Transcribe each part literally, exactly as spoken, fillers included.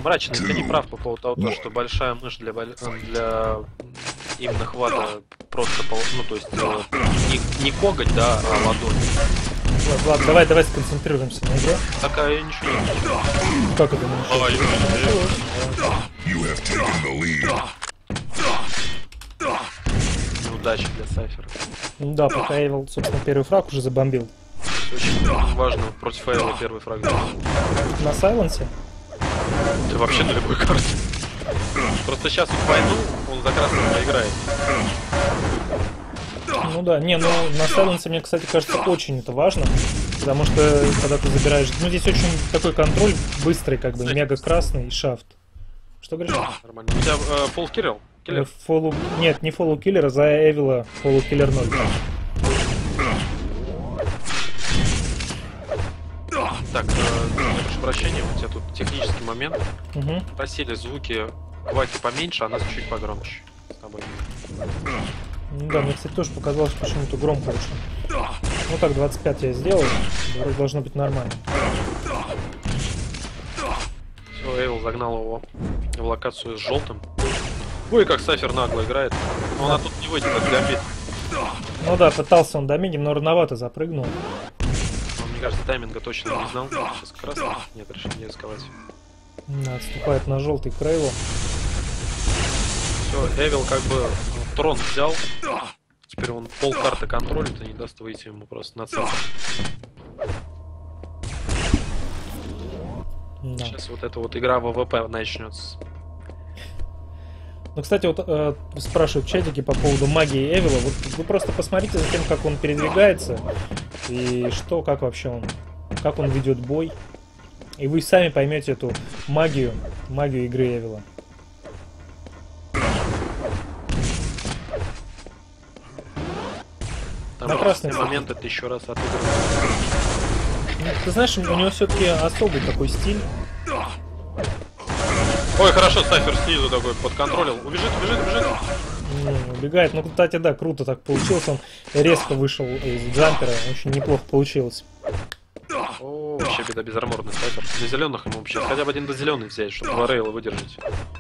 Мрачный, ты не прав по поводу того, что большая мышь для, для именно хвата просто, ну то есть не, не коготь, да, а ладонь. Ладно, ладно, давай, давай сконцентрируемся на игре. Такая ничего не начала. Как это не началось? Неудача для Сайфера. Да, пока Эвил, собственно, первый фраг уже забомбил. Очень важно против Эвила первый фраг. На сайленсе? Ты вообще на любой карте. Просто сейчас вот войну, он за красным проиграет. Ну да, не, ну на сайленсе, мне, кстати, кажется, очень это важно. Потому что, когда ты забираешь... Ну, здесь очень такой контроль быстрый, как бы, мега красный и шафт. Что говоришь? Нормально. У тебя э, фолл киллер? Киллер? Фоллу... Нет, не фоллу киллера, за Эвила фоллу киллер ноль. Так, э, прошу прощения, у тебя тут технический момент. Угу. Просили звуки Кваки поменьше, а нас чуть погромче с тобой. Ну да, мне, кстати, тоже показалось, что почему-то громко вышло. Ну так, двадцать пять я сделал, вроде должно быть нормально. Все, Эвил загнал его в локацию с желтым. Ой, как Сайфер нагло играет. Но она тут не выйдет, как гамбит. Ну да, пытался он доминить, но рановато запрыгнул. Он, мне кажется, тайминга точно не знал. Сейчас красный. Нет, решил не рисковать. Да, отступает на желтый Крейло. Все, Эвил как бы трон взял. Теперь он пол карты контролит и не даст выйти ему просто на центр. Да. Сейчас вот эта вот игра в ВВП начнется. Ну, кстати, вот э, спрашивают в чатике по поводу магии Эвила. Вот вы просто посмотрите за тем, как он передвигается. И что, как вообще он, как он ведет бой. И вы сами поймете эту магию, магию игры Эвила. Там на красный момент это еще раз отыгрывает. Ну, ты знаешь, у него все-таки особый такой стиль. Ой, хорошо, Сайфер снизу такой подконтролил. Убежит, убежит, убежит. Не, убегает. Ну, кстати, да, круто так получилось. Он резко вышел из джампера. Очень неплохо получилось. О, вообще беда, безарморный Сайфер. Для зеленых ему вообще хотя бы один до зеленый взять, чтобы два рейла выдержать.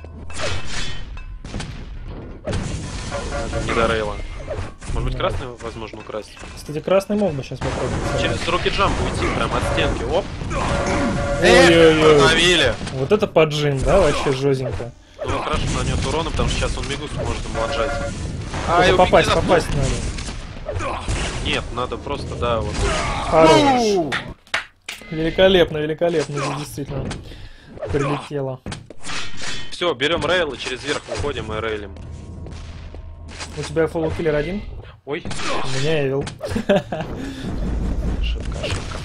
Не до рейла. Может быть, красный возможно украсть? Кстати, красный мог бы сейчас попробовать. Через руки джамп уйти прям от стенки. Оп! Ой-ой-ой. Вот это поджим, да, вообще жестенько. Ну, хорошо нанес урона, потому что сейчас он Мегус может ему отжать. А, попасть, попасть надо. Нет, надо просто, да, вот. Хорош. Великолепно, великолепно, действительно прилетело. Все, берем рейл и через верх выходим и рейлим. У тебя фоллоу киллер один? Ой. У меня Эвил. Ошибка, ошибка.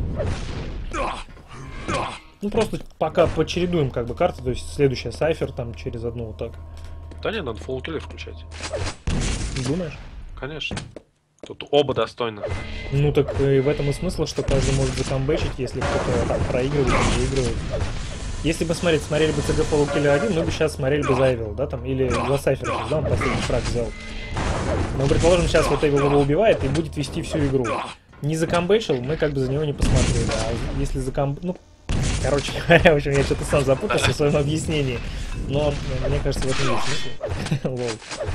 Ну просто пока почередуем как бы карты, то есть следующая Сайфер там через одну вот так. Да не, надо фоллоу киллер включать. Думаешь? Конечно. Тут оба достойны. Ну так и в этом и смысл, что каждый может закамбэчить, если кто-то там проигрывает или выигрывает. Если бы смотреть, смотрели бы ЦГ фоллоу киллер один, мы бы сейчас смотрели бы за Эвил, да, там, или за Сайфера, да, он последний фраг взял. Но, предположим, сейчас вот Эвил его убивает и будет вести всю игру. Не закамбэчил, мы как бы за него не посмотрели, а если закамб... Ну, короче говоря, в общем, я что-то сам запутался в своем объяснении. Но, мне кажется, в этом есть смысл. Лол.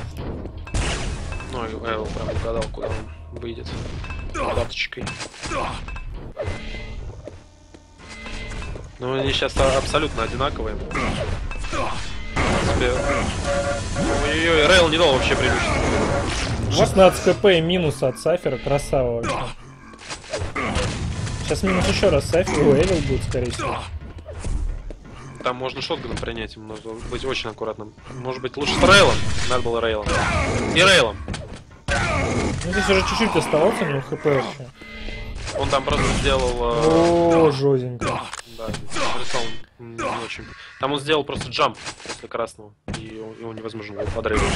Ну, Эвил прям угадал, куда он выйдет. Латочкой. Ну, они сейчас абсолютно одинаковые. Ой-ой-ой, Рейл не дал вообще прилючиться. шестнадцать хп и минус от Сайфера, красава вообще. Сейчас минус еще раз Сайфер, о, Эвил будет, скорее всего. Там можно шотганом принять, ему нужно быть очень аккуратным. Может быть, лучше с Рейлом? Надо было Рейлом. И Рейлом. Ну, здесь уже чуть-чуть оставался, у него хп вообще. Он там просто сделал... О, жёстенько. Да, нарисовал не очень. Там он сделал просто джамп после красного, и его невозможно было подрезать.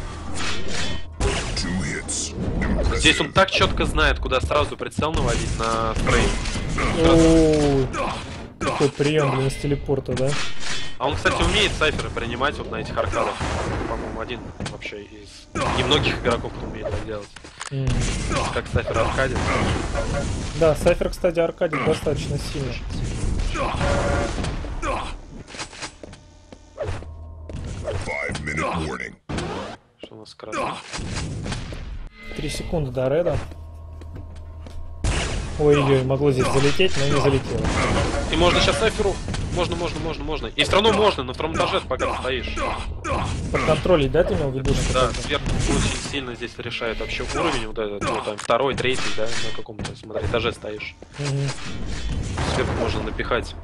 Здесь он так четко знает, куда сразу прицел наводить на стрейн. О, какой прием, блин, с телепорта, да? А он, кстати, умеет сайферы принимать вот на этих аркадах. По-моему, один вообще из немногих игроков, кто умеет так делать. Mm. Как сайфер аркадит. Да, сайфер, кстати, аркадит достаточно сильно. Что у нас красный? Три секунды до реда. Ой-ой-ой, могло здесь залететь, но не залетело. И можно сейчас Сайферу. Можно, можно, можно, можно. И все равно можно, на втором этаже, пока ты стоишь. Подконтролить, да, ты имел в виду? Да, сверху очень сильно здесь решает вообще уровень, вот этот, ну, там, второй, третий, да, на каком-то, смотри, этаже стоишь. Угу. Сверху можно напихать.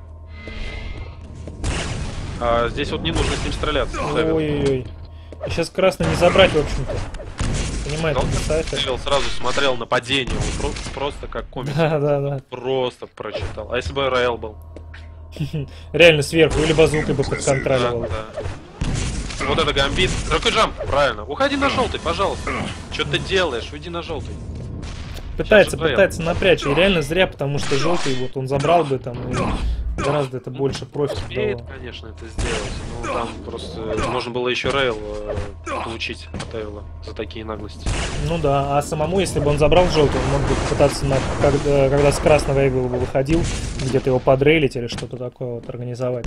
А здесь вот не нужно с ним стреляться. Ой-ой-ой. Сейчас красный не забрать, в общем-то. Понимаете, Сайфер сразу смотрел на падение, он про просто как комик. Да, да, да. Просто прочитал. А если бы РЛ был? Реально сверху, или базукой бы подконтроливал. Да, да. Вот это гамбит. Рокэджамп, правильно. Уходи на желтый, пожалуйста. Что ты делаешь? Уйди на желтый. Пытается, пытается напрячь. И реально зря, потому что желтый, вот он забрал бы там, и гораздо это больше профит успеет, дало. конечно, это сделать. Ну, там просто можно было еще рейл э, получить от Эвила за такие наглости. Ну да, а самому, если бы он забрал желтый, он мог бы попытаться, на, когда, когда с красного Эвила бы выходил, где-то его подрейлить или что-то такое вот организовать.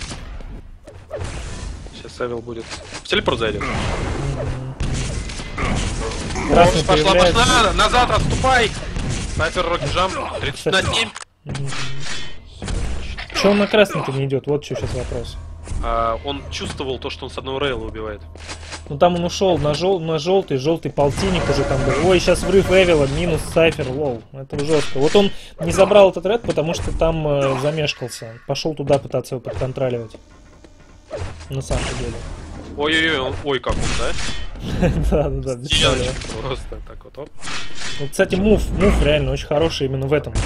Сейчас Эвил будет... В телепорт зайдет. Красный пошла, пошла, назад, отступай! Снайпер Рокэджамп, тридцать на семь. Че он на красный-то не идет? Вот что сейчас вопрос. А, он чувствовал то, что он с одного рейла убивает. Ну там он ушел на, жел на желтый, желтый полтинник уже там был. Ой, сейчас врыв Эвила, минус Сайфер, лол. Это жестко. Вот он не забрал этот ред, потому что там э, замешкался. Пошел туда пытаться его подконтроливать. На самом деле. Ой-ой-ой, ой, как он, да? Да, да, да. Просто так вот. Ну, кстати, мув, мув реально очень хороший именно в этом.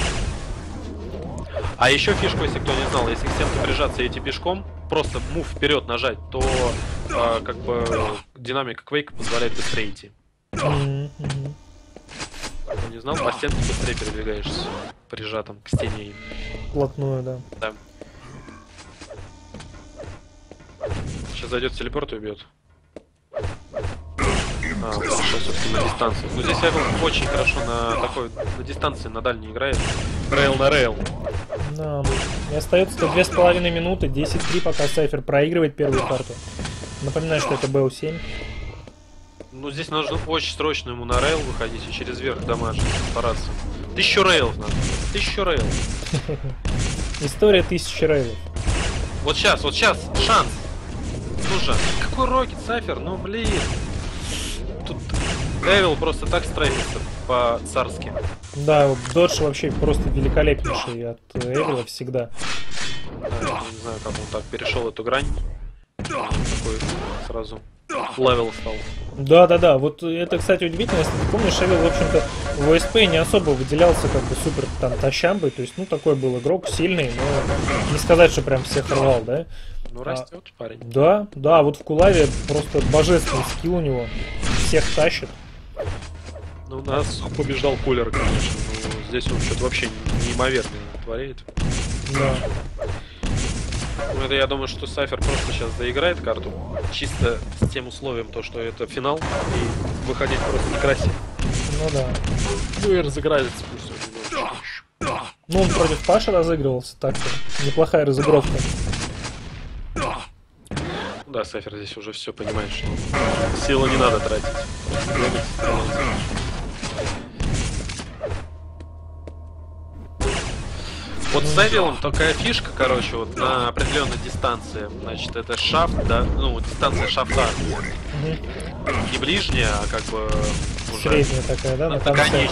А еще фишку, если кто не знал, если к стенке прижаться и идти пешком, просто мув вперед нажать, то э, как бы динамика квейка позволяет быстрее идти. Mm-hmm. Кто не знал, по стенке быстрее передвигаешься, прижатым к стене. Плотную, да. Да. Сейчас зайдет в телепорт и убьет. А, сейчас все-таки на дистанции. Ну здесь Эвил очень хорошо на такой, на дистанции, на дальней играет. Рейл на рейл. Да. И остается две с половиной минуты, десять три, пока Сайфер проигрывает первую карту. Напоминаю, что это бэ о семь. Ну здесь нужно очень срочно ему на рейл выходить и через верх дамажить, стараться. Тысячу рейлов надо. Тысячу рейлов. История тысячи рейлов. Вот сейчас, вот сейчас, шанс. Ну же, какой рокет, Сайфер, ну блин. Тут Эвил просто так стрейфится по-царски. Да, додж вообще просто великолепнейший от Эвила всегда. Да, я не знаю, как он так перешел эту грань. Такой сразу левел стал. Да-да-да, вот это, кстати, удивительно, если ты помнишь, Эвил, в общем-то, в о эс пи не особо выделялся как бы супер там тащамбой, то есть, ну, такой был игрок, сильный, но не сказать, что прям всех рвал, да? Ну, растет а, парень. Да, да, вот в Кулаве просто божественный скилл у него, всех тащит. Ну, нас побеждал Кулер, конечно, но здесь он что-то вообще неимоверно творит. Да. Ну, это я думаю, что Сайфер просто сейчас доиграет карту, чисто с тем условием, то, что это финал, и выходить просто некрасиво. Ну да. Ну и разыграется пусть он немножечко. Ну, он против Паши разыгрывался, так-то. Неплохая разыгровка. Да, Сайфер здесь уже все понимает, что силы не надо тратить. Вот с Эвилом такая фишка, короче, вот на определенной дистанции. Значит, это шафт, да, ну, дистанция шафта. Угу. Не ближняя, а как бы уже... Средняя такая, да, на конце.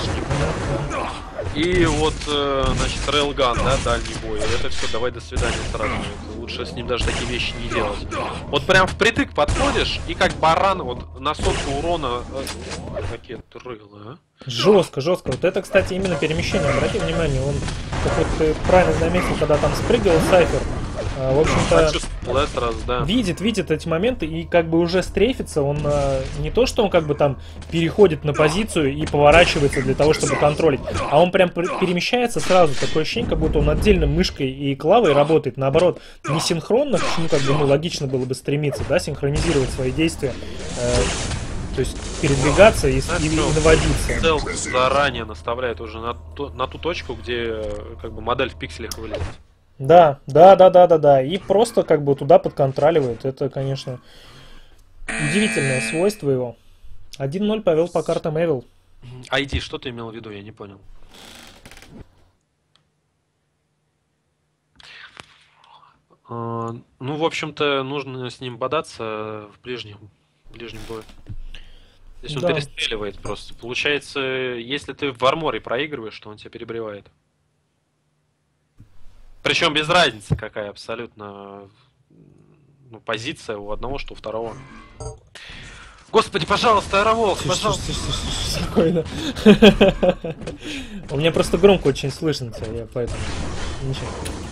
И вот, значит, рейлган, да, дальний бой. Это все, давай до свидания сразу. Это лучше с ним даже такие вещи не делать. Вот прям впритык подходишь, и как баран, вот на сотку урона... Какие трылы, а? Жестко, жестко. Вот это, кстати, именно перемещение. Обрати внимание, он, как вот ты правильно заметил, когда там спрыгивал Сайфер, в общем-то, да, сразу, да. видит, видит эти моменты и как бы уже стрейфится. Он не то, что он как бы там переходит на позицию и поворачивается для того, чтобы контролить, а он прям перемещается сразу. Такое ощущение, как будто он отдельно мышкой и клавой работает. Наоборот, не синхронно, к чему как бы ну, логично было бы стремиться, да, синхронизировать свои действия. То есть передвигаться и, и, и наводиться. Цел заранее наставляет уже на ту, на ту точку, где как бы модель в пикселях вылезет. Да, да, да, да, да, да. И просто как бы туда подконтроливает. Это, конечно, Удивительное свойство его. один ноль повел по картам Эвил. ай ди, что ты имел в виду, я не понял. А, ну, в общем-то, нужно с ним бодаться в ближнем, в ближнем бою. Если он Да. перестреливает просто. Получается, если ты в арморе проигрываешь, то он тебя перебривает. Причем без разницы какая абсолютно ну, позиция у одного, что у второго. Господи, пожалуйста, Аэроволк, пожалуйста. Спокойно. У меня просто громко очень слышно тебя, я поэтому... Ничего.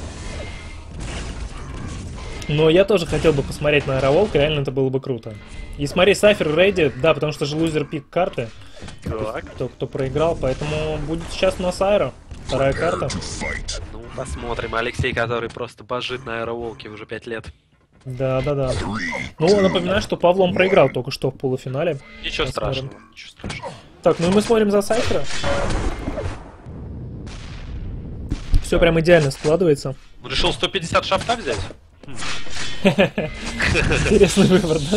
Но я тоже хотел бы посмотреть на Аэроволк, реально это было бы круто. И смотри, Сайфер Рейди, да, потому что же лузер пик карты. Так. Кто, кто проиграл, поэтому будет сейчас у нас Аэро. Вторая карта. Ну, посмотрим. Алексей, который просто божит на Аэроволке уже пять лет. Да, да, да. Ну, напоминаю, что Павлом проиграл только что в полуфинале. Ничего Посмотрим. страшного. Ничего страшного. Так, ну и мы смотрим за Сайфера. Все прям идеально складывается. Он решил сто пятьдесят шафта взять? Интересный выбор, да?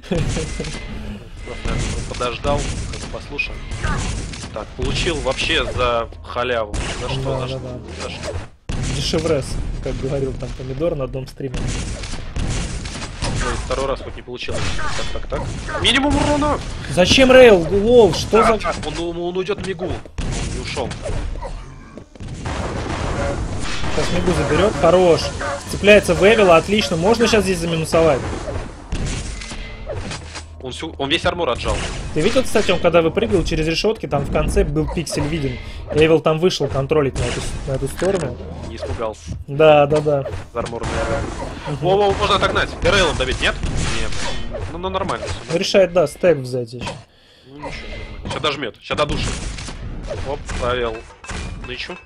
Подождал, послушал. Так, получил вообще за халяву. За что, Да, за да, что? да. За что? Дешеврес, как говорил там Помидор на одном стриме. Ой, второй раз хоть не получилось. Так, так, так. Минимум урона! Зачем Рейл? Лол, что А, за... он, он, он уйдет в мигу. Он не ушел. Сейчас Мигу заберет, хорош. Цепляется в Эвила, отлично. Можно сейчас здесь заминусовать? Он, всю, он весь армор отжал. Ты видел, кстати, он когда выпрыгивал через решетки, там в конце был пиксель виден. Эвил там вышел контролить на эту, на эту сторону. Не испугался. Да, да, да. Арморный О, о, можно отогнать. Рейлом давить, нет? Нет. Ну, ну нормально. Все, Он решает, да, стек взять еще. Ну ничего, нормально. Сейчас дожмет, сейчас додушит. Оп, провел. Нычу.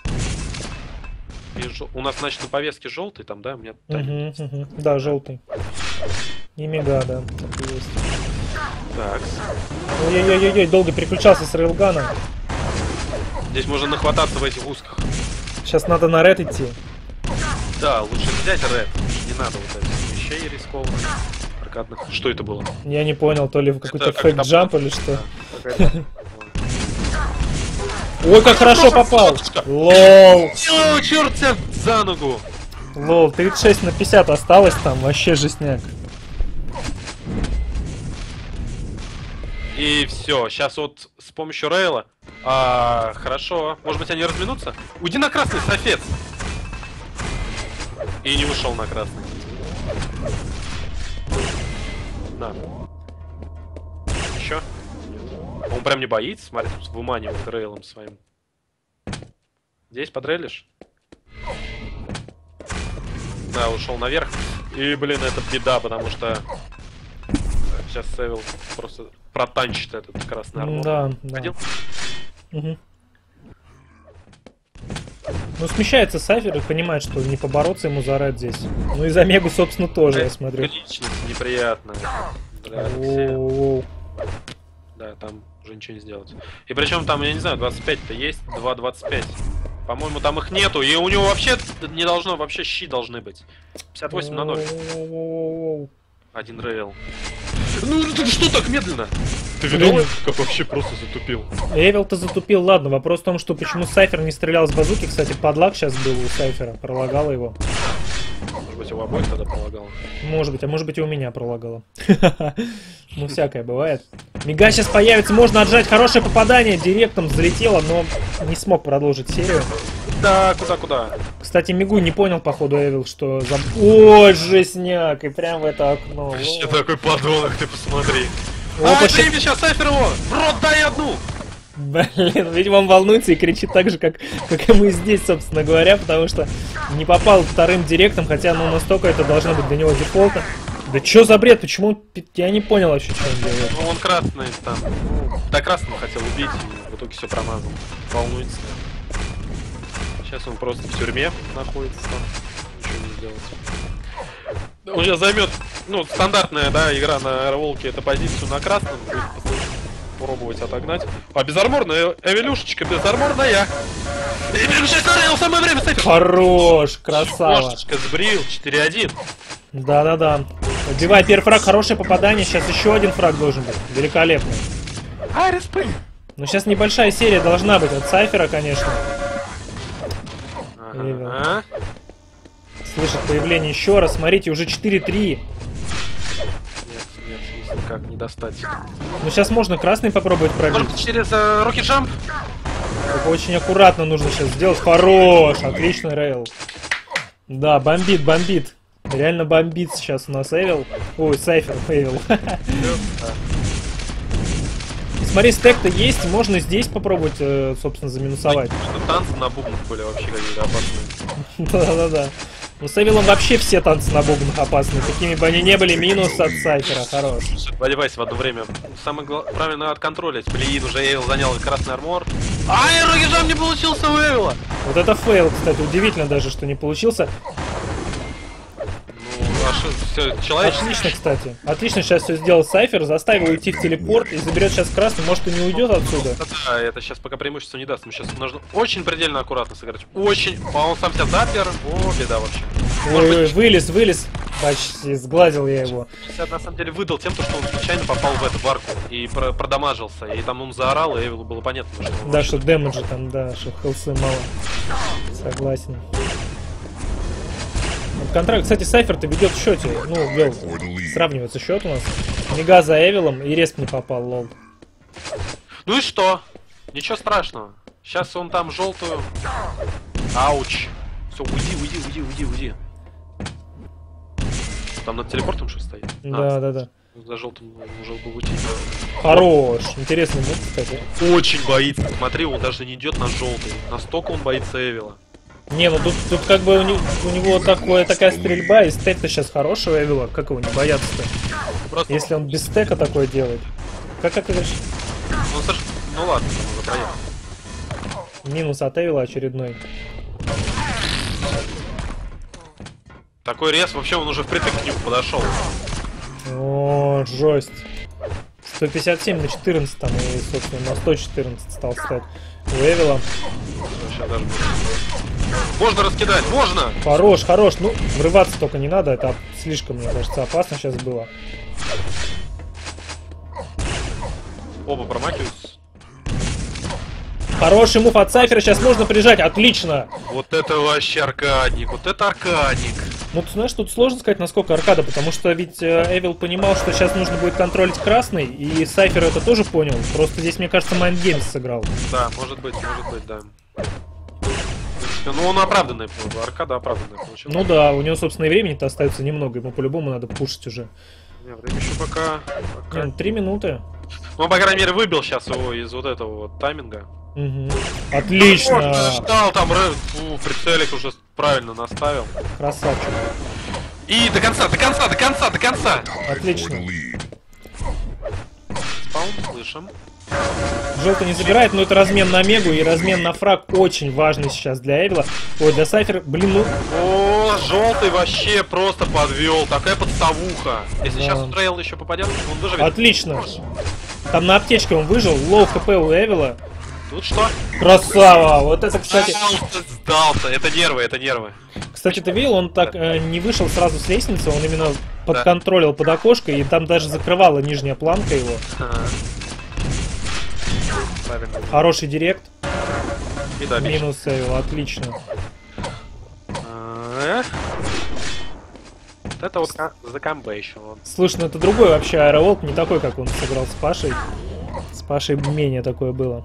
И жел... У нас, значит, на повестке желтый там, да? У меня там... Угу, угу. Да, желтый. И мега, да. Так и есть. Так. Ой-ой-ой-ой, долго переключался с рейлгана. Здесь можно нахвататься в этих узких. Сейчас надо на ред идти. Да, лучше взять ред. Не надо вот этих вещей рискованных. Аркадных. Что это было? Я не понял, то ли какой-то Это фейк как джамп там- или что. Какая-то- Ой, как хорошо попал! Лол! О, черт тебя за ногу! Лол, тридцать шесть на пятьдесят осталось там, вообще жестняк. И все, сейчас вот с помощью рейла. А, хорошо. Может быть они разминутся? Уйди на красный, софец! И не ушел на красный. На. Еще? Он прям не боится, смотри, тут выманивает рейлом своим. Здесь подрейлишь? Да, ушел наверх. И, блин, это беда, потому что сейчас Севил просто протанчит этот красный армор. Да, да. Ходил? Угу. Ну, смещается Сайфер и понимает, что не побороться ему за ред здесь. Ну и за Мегу, собственно, тоже, я смотрю. Личность неприятная для Алексея. Оу. Да, там уже ничего не сделать. И причем там, я не знаю, двадцать пять-то есть, два двадцать пять. По-моему, там их нету, и у него вообще не должно, вообще щи должны быть. пятьдесят восемь на ноль. Оу. Один рейл. Ну, ты что так медленно? Ты видел? видел, как вообще просто затупил? Эвил-то затупил, ладно. Вопрос в том, что почему Сайфер не стрелял с базуки. Кстати, подлаг сейчас был у Сайфера, пролагало его. Может быть, у обоих тогда полагал. Может быть, а может быть и у меня пролагало. Ну, всякое бывает. Мега сейчас появится, можно отжать хорошее попадание. Директом залетело, но не смог продолжить серию. Да, куда-куда? Кстати, Мигу не понял, походу, Эвил, что... За... Ой, жестняк, и прям в это окно. Вообще О. такой подонок, ты посмотри. Опа, А, щас- время сейчас Сайфер его! В рот дай одну! Блин, видимо, он волнуется и кричит так же, как, как и мы здесь, собственно говоря, потому что не попал вторым директом, хотя, ну, настолько это должно быть для него дефолтно. Да чё за бред, почему он... пи- Я не понял вообще, что он делает. Ну, он красный там. Да, красного хотел убить, и в итоге все промазал. Волнуется. Сейчас он просто в тюрьме находится там. Ничего не сделать. Он сейчас займет, ну, стандартная, да, игра на Аэроволке, это позицию на красном. Будет пробовать отогнать. А безарморная Эвелюшечка, безарморная. И сейчас на самое время, кстати. Хорош, красава. Кошечка сбрил, четыре один. Да-да-да. Убивай первый фраг, хорошее попадание. Сейчас еще один фраг должен быть. Великолепно. Ай, респект. Ну сейчас небольшая серия должна быть от Сайфера, конечно. Ага. Слышит появление еще раз. Смотрите, уже четыре три. Нет, нет, здесь никак не достать. Ну сейчас можно красный попробовать пробить. Может быть, через э, Rocket Jump? Только очень аккуратно нужно сейчас сделать. Хорош, отличный рейл. Да, бомбит, бомбит. Реально бомбит сейчас у нас Эвил. Ой, Сайфер, Эвил. Смотри, стек-то есть, можно здесь попробовать, э, собственно, заминусовать. Танцы на бубнах были вообще какие-то опасные. Да-да-да. Ну, с Эвилом вообще все танцы на бубнах опасны. Какими бы они ни были, минус от Сайфера, хорош. Подевайся в одно время. Самое главное, правильно отконтролить. Блин, уже Эвил занял красный армор. Ай, Рокетжамп не получился у Эвила! Вот это фейл, кстати, удивительно даже, что не получился. А шо, все, человеческий. Отлично, кстати. Отлично сейчас все сделал Сайфер, заставил уйти в телепорт и заберет сейчас красный, может и не уйдет отсюда. Да, это сейчас пока преимущество не даст. Ему сейчас нужно очень предельно аккуратно сыграть. Очень. А он сам себя запер. О, беда вообще. Ой, ой, вылез, вылез. Почти сглазил я его. Он себя на самом деле выдал тем, что он случайно попал в эту варку и про продамажился. И там он заорал, и Эвилу было понятно, что он Да, что дэмэджа там, да, что хелсы мало. Согласен. Контракт, кстати, Сайфер-то ведет в счете. Ну, вел. Сравнивается счет у нас. Мега за Эвилом и респ не попал, лол. Ну и что? Ничего страшного. Сейчас он там желтую. Ауч. Все, уйди, уйди, уйди, уйди, уйди. Там над телепортом что стоит? Да, а, да, да. За желтым уже бы уйти. Хорош. Интересный мув, кстати. Очень боится. Смотри, он даже не идет на желтый. Настолько он боится Эвила. Не, ну тут, тут как бы у, не, у него такое, такая стрельба, и стек-то сейчас хорошего Эвила. Как его не бояться-то? Просто... Если он без стека такое делает. Как это говоришь? Ну, сош... ну ладно, он уже проехал. Минус от Эвила очередной. Такой рез, вообще он уже впритык к нему подошел. О, жесть. сто пятьдесят семь на четырнадцать там, и, собственно, на сто четырнадцать стал стек у Эвила. Сейчас даже... Можно раскидать, можно! Хорош, хорош. Ну, врываться только не надо, это слишком, мне кажется, опасно сейчас было. Оба промахиваются. Хороший мув от Сайфера, сейчас можно прижать, отлично! Вот это вообще аркадник, вот это аркадник. Ну, ты знаешь, тут сложно сказать, насколько аркада, потому что ведь э, Эвил понимал, что сейчас нужно будет контролить красный, и Сайфер это тоже понял. Просто здесь, мне кажется, Mind Games сыграл. Да, может быть, может быть, да. Ну, он оправданный, аркада оправданная получилась. Ну да, у него, собственно, и времени-то остается немного, ему по-любому надо пушить уже. Не, время еще пока... пока... Ну, три минуты. Ну, он, по крайней мере, выбил сейчас его из вот этого вот тайминга. Угу. Отлично! Ну, ждал там, фу, прицелик уже правильно наставил. Красавчик. И до конца, до конца, до конца, до конца! Отлично. Спаун, слышим. Желтый не забирает, но это размен на Мегу и размен на фраг очень важный сейчас для Эвила. Ой, для Сайфера, блин, ну... О, желтый вообще просто подвел, такая подставуха. Если Да. сейчас он трейл еще попадет, он выживет. Отлично. Там на аптечке он выжил, лоу хп у Эвила. Тут что? Красава! Вот это, кстати... Сдался, сдался, это нервы, это нервы. Кстати, ты видел, он так э, не вышел сразу с лестницы, он именно подконтролил под окошко, и там даже закрывала нижняя планка его. Правильно. Хороший директ. И да, Минус Эвил, отлично. А, Вот это вот за камбэйшн. Слушай, ну это другой вообще аэроволк, не такой, как он сыграл с Пашей. С Пашей менее такое было.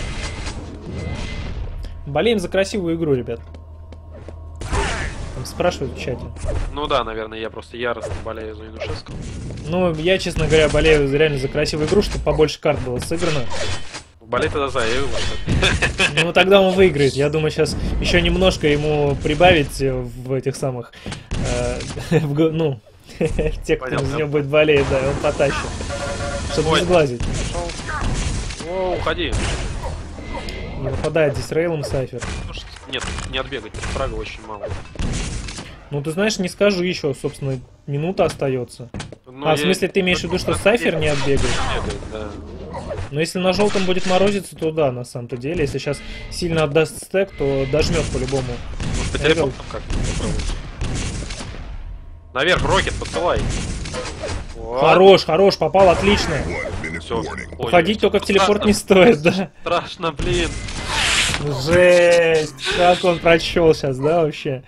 Болеем за красивую игру, ребят. Там спрашивают в чате. Ну да, наверное, я просто яростно болею за Янушевского. Ну, я, честно говоря, болею реально за красивую игру, чтобы побольше карт было сыграно. Болей тогда за Эвила, что ли? Ну, тогда он выиграет. Я думаю, сейчас еще немножко ему прибавить в этих самых... Э, в, го- ну, тех, кто за него будет болеть, да, и он потащит. Чтобы Ой. не сглазить. Пошел. О, уходи. Не нападает здесь рейлом Сайфер. Нет, не отбегать, фрага очень мало. Ну, ты знаешь, не скажу еще, собственно, минута остается. Ну, А, я- в смысле, ты имеешь в виду, что Сайфер не отбегает? Бегает, да. Но если на желтом будет морозиться, то да, на самом-то деле. Если сейчас сильно отдаст стек, то дожмет по-любому. Может, по телепортам как-то попробовать. Наверх, Рокет, посылай. Вот. Хорош, хорош, попал, отлично. Всё. Уходить только в телепорт страшно. не стоит, да? Страшно, блин. Жесть, как он прочел сейчас, да, вообще?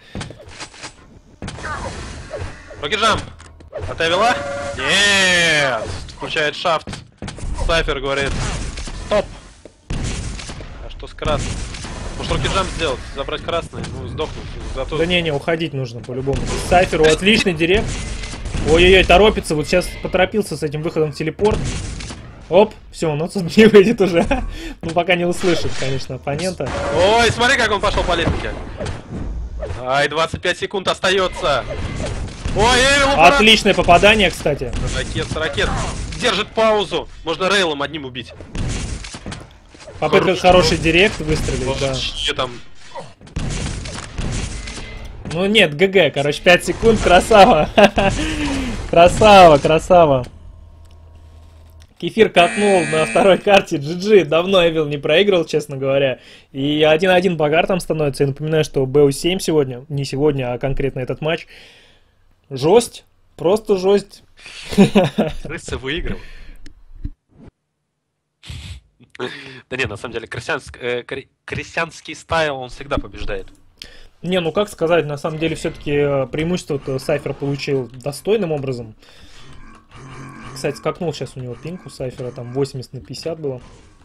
Рокиджамп! Отавила? Нет! Включает шафт. Сайфер говорит. Стоп! А что с красным? Может рокиджамп сделать? Забрать красный? Ну, сдохнуть. Зато... Да не-не, уходить нужно по-любому. Сайферу отличный директ. Ой-ой-ой, торопится, вот сейчас поторопился с этим выходом в телепорт. Оп, все, он отсюда не выйдет уже. Ну, пока не услышит, конечно, оппонента. Ой, смотри, как он пошел по лестнике. Ай, двадцать пять секунд остается. Ой, Эвил, убрал. Отличное попадание, кстати. Ракет, ракет. Держит паузу. Можно рейлом одним убить. Попытка Хорош. хороший директ выстрелить, да. Вообще там... Ну нет, ГГ, короче, пять секунд, красава. Красава, красава. Кефир катнул на второй карте джи джи. Давно Эвил не проигрывал, честно говоря. И один-один по картам становится. Я напоминаю, что бэ о семь сегодня, не сегодня, а конкретно этот матч. Жесть, просто жесть. Крысы выиграл. Да не, на самом деле, крестьянск- э, кре- крестьянский стайл, он всегда побеждает. Не, ну как сказать, на самом деле все-таки преимущество Сайфер получил достойным образом. Кстати, скакнул сейчас у него пинг у Сайфера, там восемьдесят на пятьдесят было.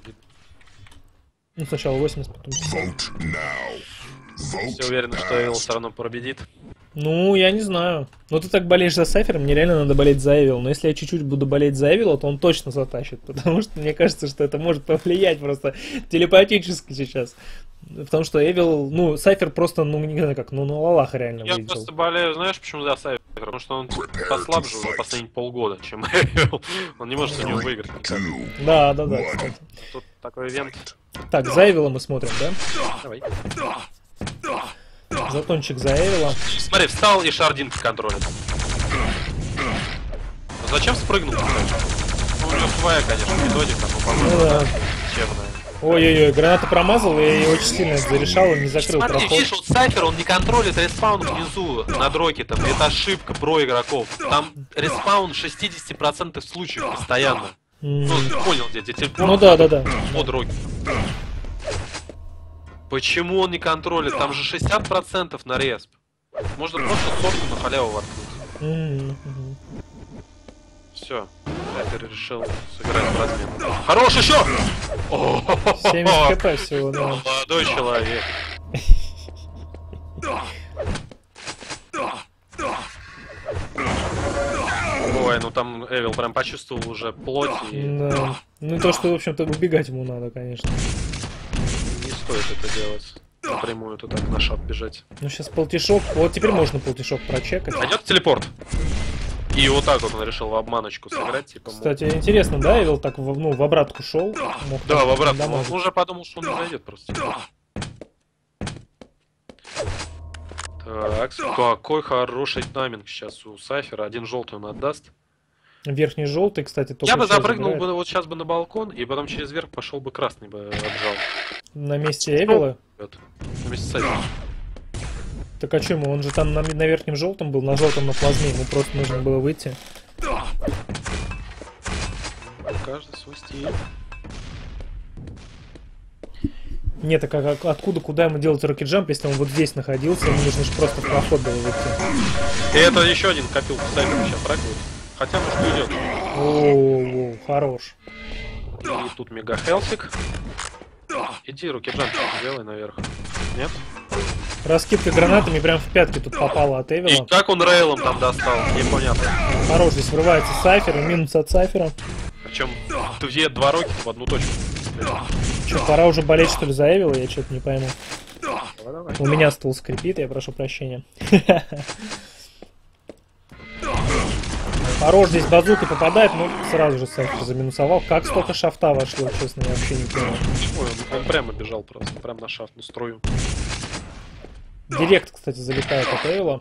Ну, сначала восемьдесят, потом пятьдесят. Все уверены, что Эвил все равно победит. Ну, я не знаю. Ну, ты так болеешь за Сайфера, мне реально надо болеть за Эвил. Но если я чуть-чуть буду болеть за Эвила, то он точно затащит. Потому что мне кажется, что это может повлиять просто телепатически сейчас. Потому что Эвил, ну, Сайфер просто, ну, не знаю как, ну, на лалах реально Я вылетел. просто болею, знаешь, почему за Сайфер? Потому что он послабже уже последние полгода, чем Эвил. Он не может у него выиграть никак. Да, да, да, кстати. Тут такой ивент. Так, за Эвила мы смотрим, да? Давай. Затончик за Эвила. Смотри, встал и шардинки контролит. А зачем спрыгнул? Ну, у него своя, конечно, методика, но, по-моему, Ну да. чевная. Ой-ой-ой, граната промазал и очень сильно это зарешал и не закрыл Смотри, проход. видишь, вот Сайфер, он не контролит респаун внизу над Рокетом. Это ошибка про игроков. Там респаун в шестидесяти процентах случаев постоянно. М. Ну, ты понял, где, где телепорт. Ну да, да, да. Под Рокет. Почему он не контролит? Там же шестьдесят процентов на респ. Можно просто сотку на халяву воткнуть. М, мгм. Все. Сайфер решил сыграть в размен. Хорош еще! семьдесят хп всего, да. Молодой человек. Ой, ну там Эвил прям почувствовал уже плоть и Да. Ну то, что, в общем-то, убегать ему надо, конечно. не стоит это делать. Напрямую туда на шаг бежать. Ну сейчас полтишок. Вот теперь можно полтишок прочекать. Пойдет телепорт. И вот так вот он решил в обманочку сыграть, типа. мол, Кстати, интересно, да, Эвил так в, ну, в обратку шел? Мог Да, так в обратно. дамажить. Он уже подумал, что он не зайдет просто. Так, какой хороший тайминг сейчас у Сайфера. Один желтый он отдаст. Верхний желтый, кстати, только Я бы сейчас запрыгнул забирает. бы вот сейчас бы на балкон, и потом через верх пошел бы красный бы отжал. На месте Эвила? Вот. Вместе с Сайфером. Так а чему? Он же там на, на верхнем желтом был, на желтом на плазме, ему просто нужно было выйти. Каждый свой стиль. Нет, так а, а откуда, куда ему делать рокет-джамп, если он вот здесь находился, ему нужно же просто в проход было выйти. И это еще один копилку Сайфер сейчас прокрутит. Хотя, может, уйдет. Оу, хорош. И тут мега хелсик. Иди, руки джампчик сделай наверх. Нет? Раскидка гранатами прям в пятки тут попала от И Эвила. как он рейлом там достал? Непонятно. Хорош, здесь врывается Сайфер, минус от Сайфера. Причем две, два рокета в одну точку. Че, пора уже болеть что ли за Эвила? Я что-то не пойму. Давай, давай. У меня стул скрипит, я прошу прощения. Хорош, здесь базука попадает, но сразу же Сайфер заминусовал. Как столько шафта вошло, честно, я вообще не понял. Ой, он, он прямо бежал просто, прям на шафтную струю. Директ, кстати, залетает от Эвила.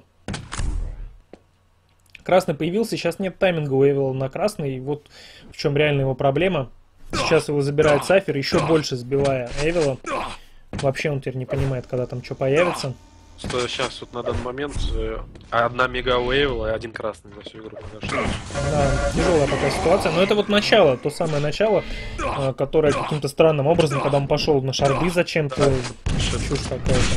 Красный появился, сейчас нет тайминга у Эвила на красный. И вот в чем реально его проблема. Сейчас его забирает Сайфер, еще больше сбивая Эвила. Вообще он теперь не понимает, когда там что появится. Что сейчас вот на данный момент э, одна мега у Эйвела и один красный за всю игру пока что. Да, тяжелая такая ситуация. Но это вот начало, то самое начало, э, которое каким-то странным образом, когда он пошел на шарды зачем-то, чушь какая-то.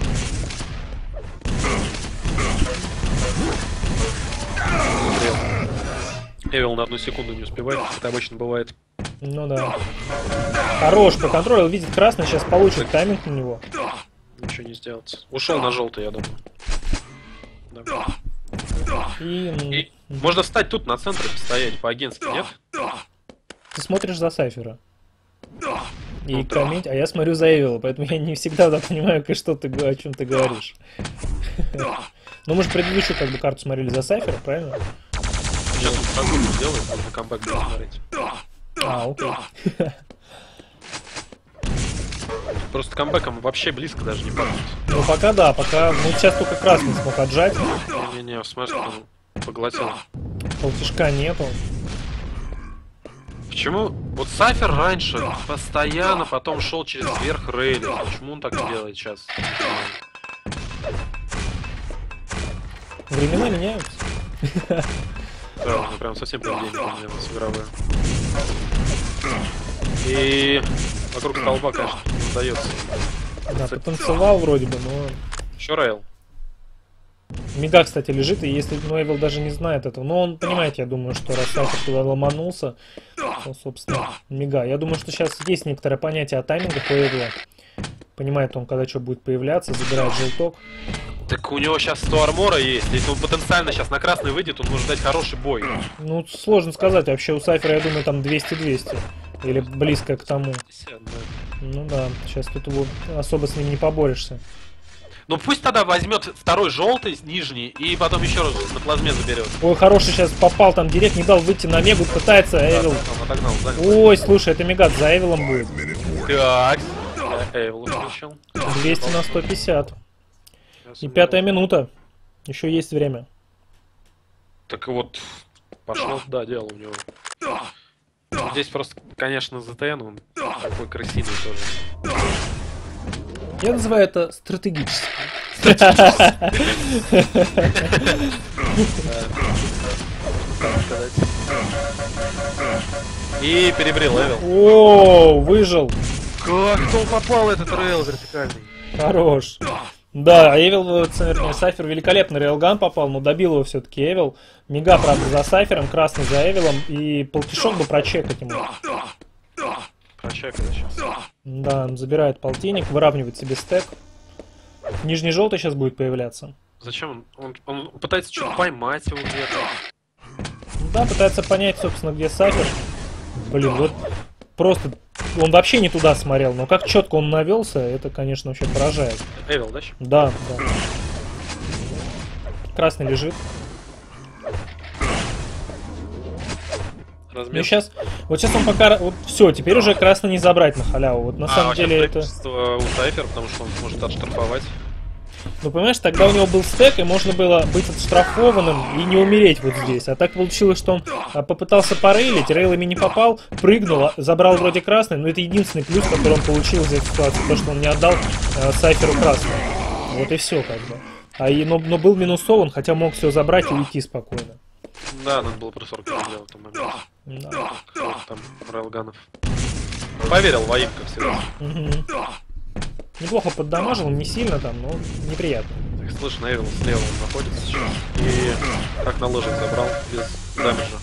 Эвил на одну секунду не успевает, это обычно бывает. Ну да. Хорош, по контролю, видит красный, сейчас получит тайминг на него. Ничего не сделать. Ушел на желтый, я думаю. Да. И... И можно встать тут на центре, постоять по-агентски, нет? Ты смотришь за Сайфера. И Ну, да. коммент, а я смотрю за Эвила, поэтому я не всегда да, понимаю, как- что ты, о чем ты говоришь. Ну мы же предыдущую как бы карту смотрели за Сайфера, правильно? Сейчас тут прогулку сделаю, можно камбэк будет смотреть. А, окей. Просто камбэком вообще близко даже не пахнет. Ну пока да, пока... Ну сейчас только красный смог отжать. Не-не-не, в смысле, он поглотил. Полтишка нету. Почему? Вот Сайфер раньше постоянно потом шел через верх рейли. Почему он так делает сейчас? Времена меняются. Да, он прям совсем поведение поменялось игровое. И вокруг столба, конечно, не удается. Да, потанцевал вроде бы, но... Еще рейл. Мега, кстати, лежит, и если ну, Эвил даже не знает этого, но он понимает, я думаю, что раз Сайфер туда ломанулся, то, собственно, Мега. Я думаю, что сейчас есть некоторое понятие о таймингах у Эвила. Понимает он, когда что будет появляться, забирает желток. Так у него сейчас сто армора есть. Если он потенциально сейчас на красный выйдет, он может дать хороший бой. Ну, сложно сказать. Вообще у Сайфера, я думаю, там двести-двести. Или близко к тому. пятьдесят, да. Ну да, сейчас тут его особо с ним не поборешься. Ну пусть тогда возьмет второй желтый, нижний, и потом еще раз на плазме заберет. Ой, хороший сейчас попал, там директ не дал выйти на Мегу, пытается Эвил. Он отогнал, занял. Ой, слушай, это Мега за Эвилом будет. Так. Эйвел включил. двести на сто пятьдесят. Сейчас И у пятая него- минута. Еще есть время. Так вот, пошло, да, дело у него. Здесь просто, конечно, ЗТН, он такой красивый тоже. Я называю это стратегически. Так сказать. И перебрил левел. О, выжил. Как кто попал этот рейл вертикальный? Хорош. Да, Эвил, вернее, Сайфер великолепно рейлган попал, но добил его все-таки Эвил. Мега, правда, за Сайфером, красный за Эвилом, и полтишок бы прочекать ему. Прочекай сейчас. Да, он забирает полтинник, выравнивает себе стек. Нижний желтый сейчас будет появляться. Зачем он? Он, он пытается что-то поймать его где-то. Да, пытается понять, собственно, где Сайфер. Блин, вот просто он вообще не туда смотрел, но как четко он навелся, это, конечно, вообще поражает. Эвил, да? щ- Да, да. Красный лежит. Ну Размер. сейчас, вот сейчас он пока, вот все, теперь уже красный не забрать на халяву. Вот на А, самом вообще деле это, преимущество у Сайфера, потому что он может отштрафовать. ну понимаешь, тогда у него был стек и можно было быть отштрафованным и не умереть вот здесь. А так получилось, что он а, попытался порейлить, рейлами не попал, прыгнул, а, забрал вроде красный, но это единственный плюс, который он получил из этой ситуации, то что он не отдал а, Сайферу красный. Вот и все как бы. А и, но, но был минусован, хотя мог все забрать и уйти спокойно. Да, надо было плюс сорок делать в том моменте. Да. Сколько там рейлганов. Поверил в АИМ, как всегда. Мгм. Неплохо поддамажил, не сильно там, но неприятно. Так, слышно, Эвил слева он находится сейчас. И как на лыжах забрал, без дамажа.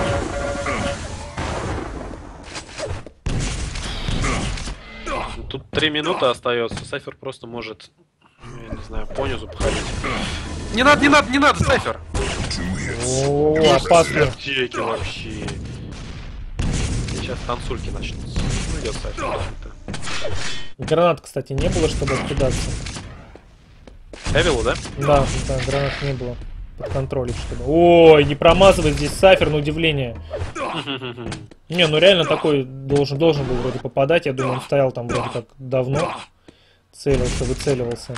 Тут три минуты остается. Сайфер просто может, ну, я не знаю, понизу походить. Не надо, не надо, не надо, Сайфер! О, опасно. Чеки вообще. Сейчас танцульки начнутся. Ну, идет Сайфер. какой-то. Гранат, кстати, не было, чтобы откидаться. Эвилу, да? Да, да, гранат не было. Под контролем, чтобы. Ой, не промазывает здесь Сайфер, на удивление. Не, ну реально такой должен, должен был вроде попадать. Я думаю, он стоял там вроде как давно. Целился, выцеливался.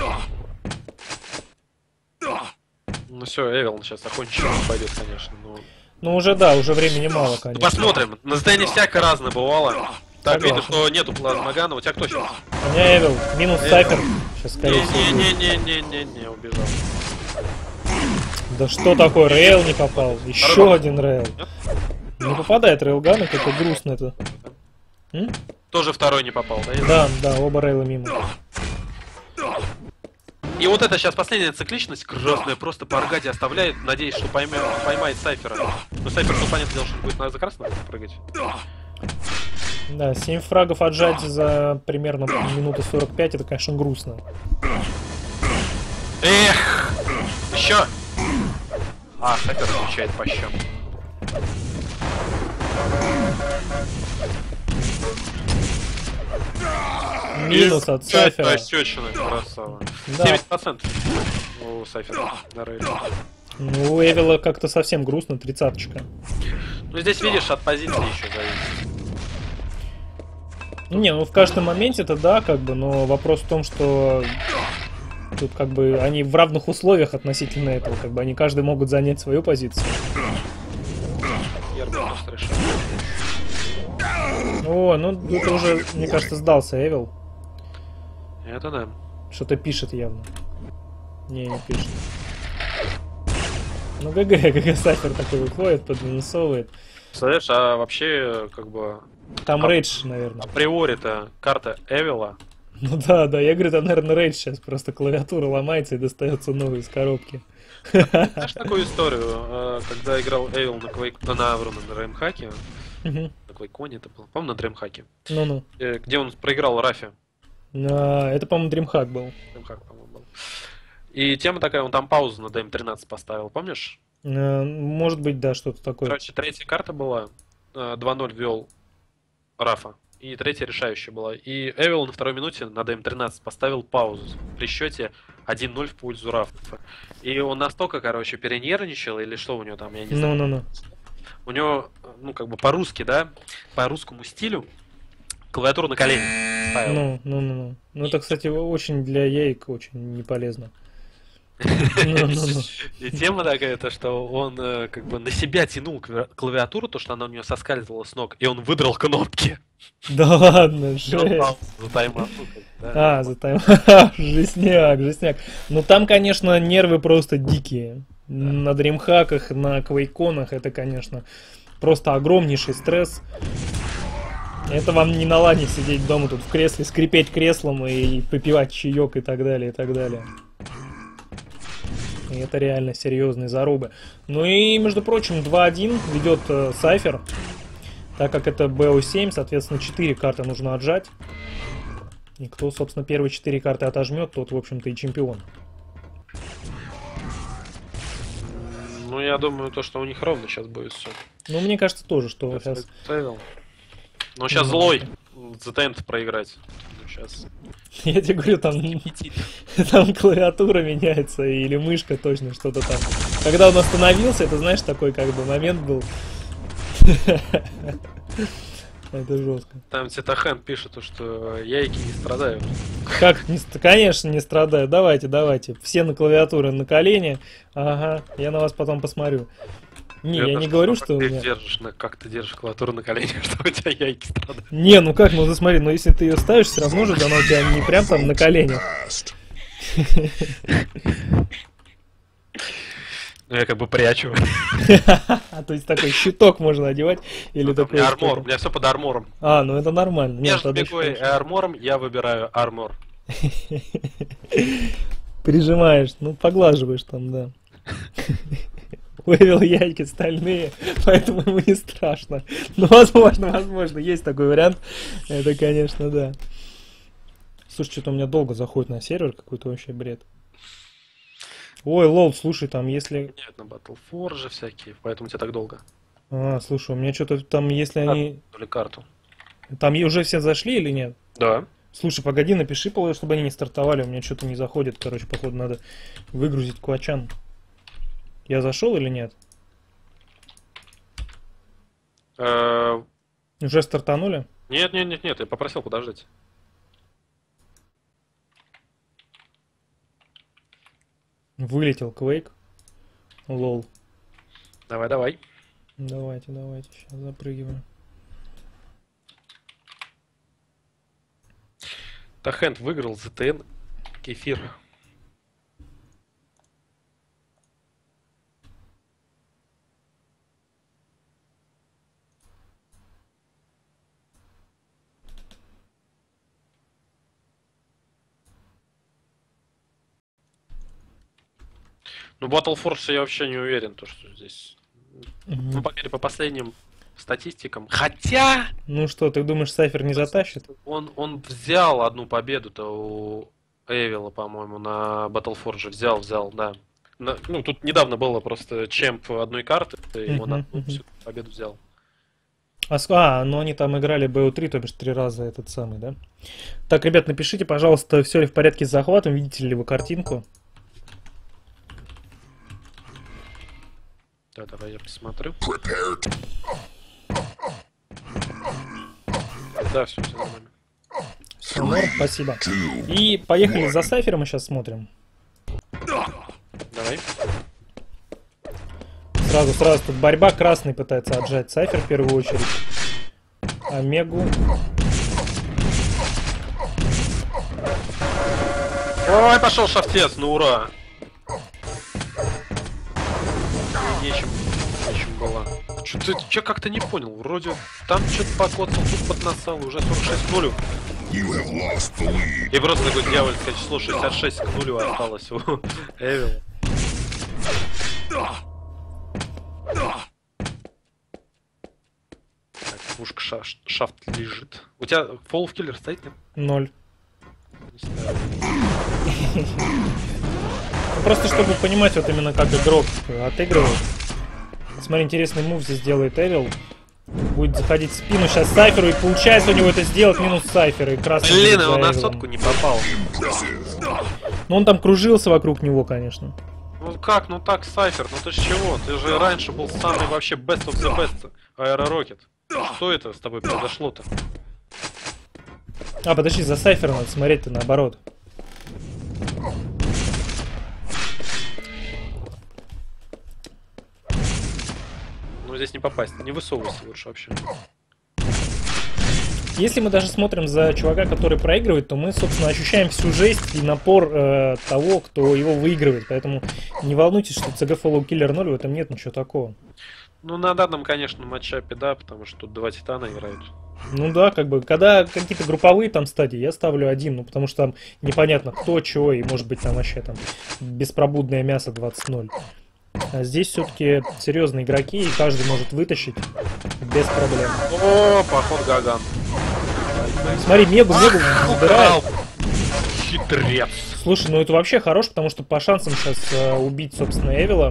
Ну все, Эвил сейчас окончил, пойдет, конечно. Но... Ну уже да, уже времени мало, Ну, конечно. посмотрим. На сцене всякое разное бывало. Так Согласен. видно, что нету плазмогана. У тебя кто сейчас? У меня Эвил, минус Эвил. Сайфер. Сейчас сейчас, скорее всего. Не-не-не-не-не-не, убежал. Да что такое, рейл не попал? Еще один рейл. Не попадает рейлган, как-то грустно это. М? Тоже второй не попал, да? Да, да, оба рейла мимо. И вот это сейчас последняя цикличность красная просто по аргаде оставляет, надеясь, что поймет, поймает Сайфера. Но Сайфер, ну понятно дело, что он будет на за красным прыгать. Да, семь фрагов отжать за примерно минуту сорок пять, это, конечно, грустно. Эх! Еще! А, Сайфер получает по щам. Минус от Сайфера. Осечина, красава. Да. семьдесят процентов у Сайфера на рейле. Ну, у Эвила как-то совсем грустно, тридцаточка. Ну здесь видишь, от позиции еще зависит. Не, ну в каждом моменте это да, как бы, но вопрос в том, что тут как бы они в равных условиях относительно этого, как бы они каждый могут занять свою позицию. Ерба просто решил. О, ну это уже, мне кажется, сдался Эвил. Это да. Что-то пишет явно. Не, не пишет. Ну ГГ, ГГ Сайфер такой выходит, подминусовывает. Представляешь, а вообще, как бы... Там а, рейдж, наверное. Априори-то карта Эвила. Ну да, да, я говорю, там, наверное, рейдж сейчас просто клавиатура ломается и достается новый из коробки. Знаешь такую историю, когда играл Эвил на Квейк... на Авру, на Дреймхаке, на Квейконе это было, по-моему, на Дреймхаке, Ну-ну. где он проиграл Рафи. А, это, по-моему, Дримхак был. Дримхак, по-моему, был. И тема такая, он там паузу на ДМ тринадцать поставил, помнишь? А, может быть, да, что-то такое. Короче, третья карта была, два ноль вел Рафа, и третья решающая была. И Эвил на второй минуте на ДМ тринадцать поставил паузу при счете один ноль в пользу Рафа. И он настолько, короче, перенервничал, или что у него там, я не знаю. Ну-ну-ну. У него, ну, как бы по-русски, да, по русскому стилю клавиатуру на колени ставил. Ну, ну, ну, ну. Ну, это, кстати, очень для яйк очень не полезно. И тема такая, то, что он как бы на себя тянул клавиатуру, то, что она у него соскальзывала с ног, и он выдрал кнопки. Да ладно, жесть. За тайм-аут. А, за тайм-аут. Жестняк, жестняк. Ну, там, конечно, нервы просто дикие. На дримхаках, на квейконах это, конечно, просто огромнейший стресс. Это вам не на лане сидеть дома тут в кресле, скрипеть креслом и попивать чаек и так далее, и так далее. И это реально серьезные зарубы. Ну и, между прочим, два один ведет э, Сайфер. Так как это бэ о семь, соответственно, четыре карты нужно отжать. И кто, собственно, первые четыре карты отожмет, тот, в общем-то, и чемпион. Ну, я думаю, то, что у них ровно сейчас будет все. Ну, мне кажется тоже, что сейчас... Но сейчас злой зэ тэ проиграть. Сейчас. Я тебе говорю, там, там клавиатура меняется или мышка точно, что-то там. Когда он остановился, это, знаешь, такой как бы момент был. Это жестко. Там Титахан пишет, что яйки не страдают. Как? Не, конечно, не страдают. Давайте, давайте. Все на клавиатуре на колени. Ага, я на вас потом посмотрю. Не, это я не что, говорю, как что у ты меня... держишь на, как ты держишь клавиатуру на коленях, что у тебя яйки страдают. Не, ну как, ну смотри, но если ты ее ставишь, все равно же она у тебя не прям там на коленях. Ну я как бы прячу. То есть такой щиток можно одевать или такой... Армор, у меня все под армором. А, ну это нормально. Между бегой и армором я выбираю армор. Прижимаешь, ну поглаживаешь там, да. Вывел яйки стальные, поэтому ему не страшно. Ну, возможно, возможно, есть такой вариант. Это, конечно, да. Слушай, что-то у меня долго заходит на сервер, какой-то вообще бред. Ой, лол, слушай, там если... Нет, на Battle Forge всякие, поэтому тебе так долго. А, слушай, у меня что-то там, если они... Или карту. Там уже все зашли или нет? Да. Слушай, погоди, напиши, чтобы они не стартовали, у меня что-то не заходит. Короче, походу, надо выгрузить квачан. Я зашел или нет? Э, Уже стартанули? Нет, нет, нет, нет, я попросил подождать. Вылетел Quake. Лол. Давай, давай. Давайте, давайте, сейчас запрыгиваем. Тахент выиграл зэ тэ эн Эфир. Ну, Battle Force я вообще не уверен, то, что здесь... Мгм. Ну, по, мере, по последним статистикам. Хотя... Ну что, ты думаешь, Сайфер не затащит? Он, он взял одну победу-то у Эвила, по-моему, на Battle Forge. Взял, взял, да. На- ну, тут недавно было просто чемп одной карты, и он Мгм, одну мгм. всю победу взял. А, ск- а, ну они там играли бэ о три, то бишь три раза этот самый, да? Так, ребят, напишите, пожалуйста, все ли в порядке с захватом, видите ли вы картинку? Да, давай я посмотрю. Да, все, все нормально. Все, норм, спасибо. И поехали за Сайфером, мы сейчас смотрим. Давай. Сразу, сразу тут борьба, красный пытается отжать Сайфер в первую очередь. Омегу. Ой, пошел шахтец, ну ура! Нечем, нечем было. Что ты чё как-то не понял? Вроде там что-то покоцал, тут поднасал, уже сорок шесть к нулю. И просто такое дьявольское число шестьдесят шесть к нулю осталось у Эвила. Так, пушка ша шафт лежит. У тебя фолл в киллер стоит, нет? Ноль. Не стоит. Ну, просто чтобы понимать, вот именно как игрок отыгрывает. Смотри, интересный мув здесь делает Эвил. Будет заходить в спину сейчас Сайферу, и получается у него это сделать минус Сайфера. И красный Блин, будет за он на Эвилом. сотку не попал. Ну он там кружился вокруг него, конечно. Ну как, ну так, Сайфер, ну ты ж чего? Ты же раньше был самый вообще best of the best Аэророкет. Что это с тобой произошло-то? А, подожди, за Сайфера надо смотреть-то наоборот. Ну здесь не попасть, не высовывайся лучше вообще. Если мы даже смотрим за чувака, который проигрывает, то мы, собственно, ощущаем всю жесть и напор э, того, кто его выигрывает. Поэтому не волнуйтесь, что си джи Follow Killer ноль, в этом нет ничего такого. Ну на данном, конечно, матчапе, да, потому что тут два титана играют. Ну да, как бы, когда какие-то групповые там стадии, я ставлю один, ну потому что там непонятно кто, чего, и может быть там вообще там беспробудное мясо двадцать ноль. А здесь все-таки серьезные игроки, и каждый может вытащить без проблем. О, поход Гаган. Смотри, Мегу, Мегу забирает. Хитрец. Слушай, ну это вообще хорош, потому что по шансам сейчас э, убить, собственно, Эвила.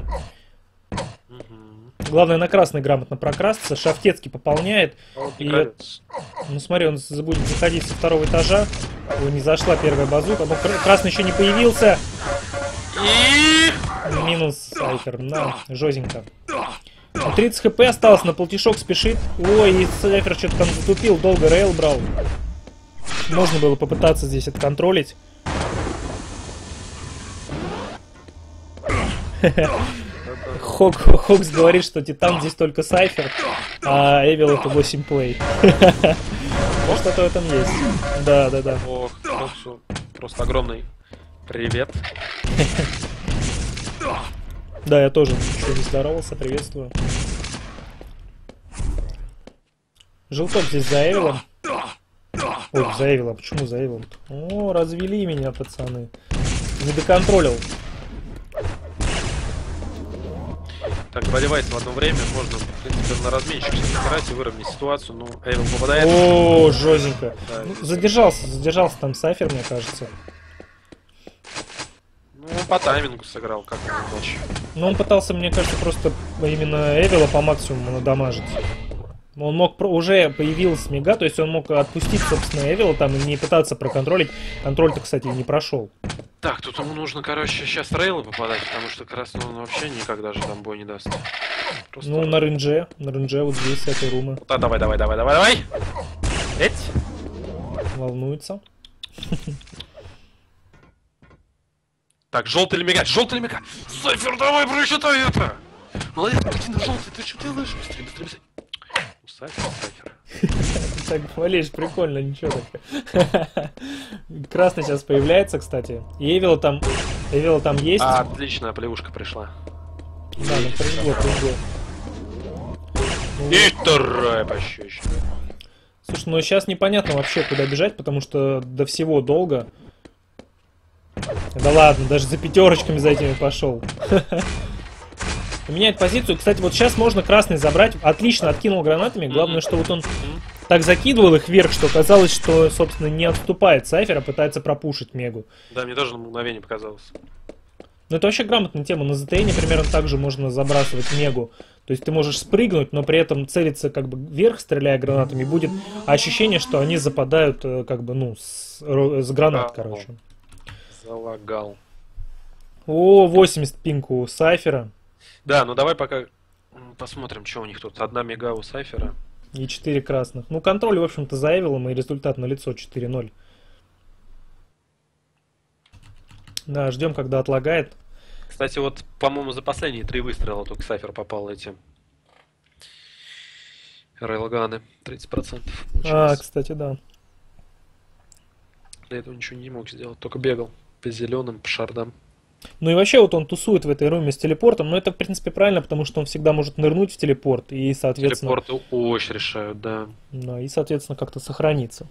Главное на красный грамотно прокрасться. Шафтецкий пополняет. И, ну смотри, он будет заходить со второго этажа. Его не зашла первая базука. Но красный еще не появился. И... Минус Сайфер. На, жозенько. тридцать хп осталось, на полтишок спешит. Ой, и Сайфер что-то там затупил. Долго рейл брал. Можно было попытаться здесь отконтролить. Хок, Хокс говорит, что Титан здесь только Сайфер, а Эвил это восемь плей. Может, что-то в этом есть. Да, да, да. Ох, Хоксу просто огромный привет. Да, я тоже еще не здоровался, приветствую. Желток здесь за Эвилом. Ой, за Эвилом, почему за Эвилом? О, развели меня, пацаны. Не доконтролил. Так, два девайса в одно время, можно, в принципе, на разменщик сейчас играть и выровнять ситуацию, но Эвил попадает. О, жозенько. Да, Ну, задержался, задержался там Сайфер, мне кажется. ну, по таймингу сыграл, как он ночью. Но он пытался, мне кажется, просто именно Эвила по максимуму надамажить. Он мог, про- уже появился Мега, то есть он мог отпустить, собственно, Эвила там и не пытаться проконтролить. Контроль-то, кстати, и не прошел. Так, тут ему нужно, короче, сейчас рейлы попадать, потому что красный он вообще никогда же там бой не даст. Просто... Ну, на рейнже, на рейнже вот здесь, с этой румы. Да, давай, давай, давай, давай, давай! Эть! Волнуется. Так, желтый или мега? Желтый или мега? Сайфер, давай, прочитай это! Молодец, иди на желтый, ты что делаешь? Быстрее, быстрее, быстрее. Ну, Сайфер, Сайфер. Так болеешь, прикольно, ничего так. Красный сейчас появляется, кстати. И Эвила там, Эвила там есть. А, отлично, плевушка пришла. Да, ну пришло, пришло. И вторая пощечина. Слушай, ну сейчас непонятно вообще, куда бежать, потому что до всего долго. Да ладно, даже за пятерочками за этими пошел. Меняет позицию. Кстати, вот сейчас можно красный забрать. Отлично откинул гранатами. Главное, что вот он так закидывал их вверх, что казалось, что, собственно, не отступает Сайфер, а пытается пропушить Мегу. Да, мне тоже на мгновение показалось. Ну это вообще грамотная тема. На ЗТН примерно так же можно забрасывать Мегу. То есть ты можешь спрыгнуть, но при этом целиться как бы вверх, стреляя гранатами. Будет ощущение, что они западают как бы, ну, с, с гранат, короче. Залагал. О, восемьдесят пинг у Сайфера. Да, ну давай пока посмотрим, что у них тут. Одна мега у Сайфера. И четыре красных. Ну, контроль, в общем-то, за Эвилом, и результат налицо четыре ноль. Да, ждем, когда отлагает. Кстати, вот, по-моему, за последние три выстрела только Сайфер попал эти рейлганы. тридцать процентов. А, кстати, да. До этого ничего не мог сделать, только бегал по зеленым, по шардам. Ну и вообще вот он тусует в этой руме с телепортом, но это, в принципе, правильно, потому что он всегда может нырнуть в телепорт и, соответственно... Телепорты очень решают, да. Да, и, соответственно, как-то сохраниться.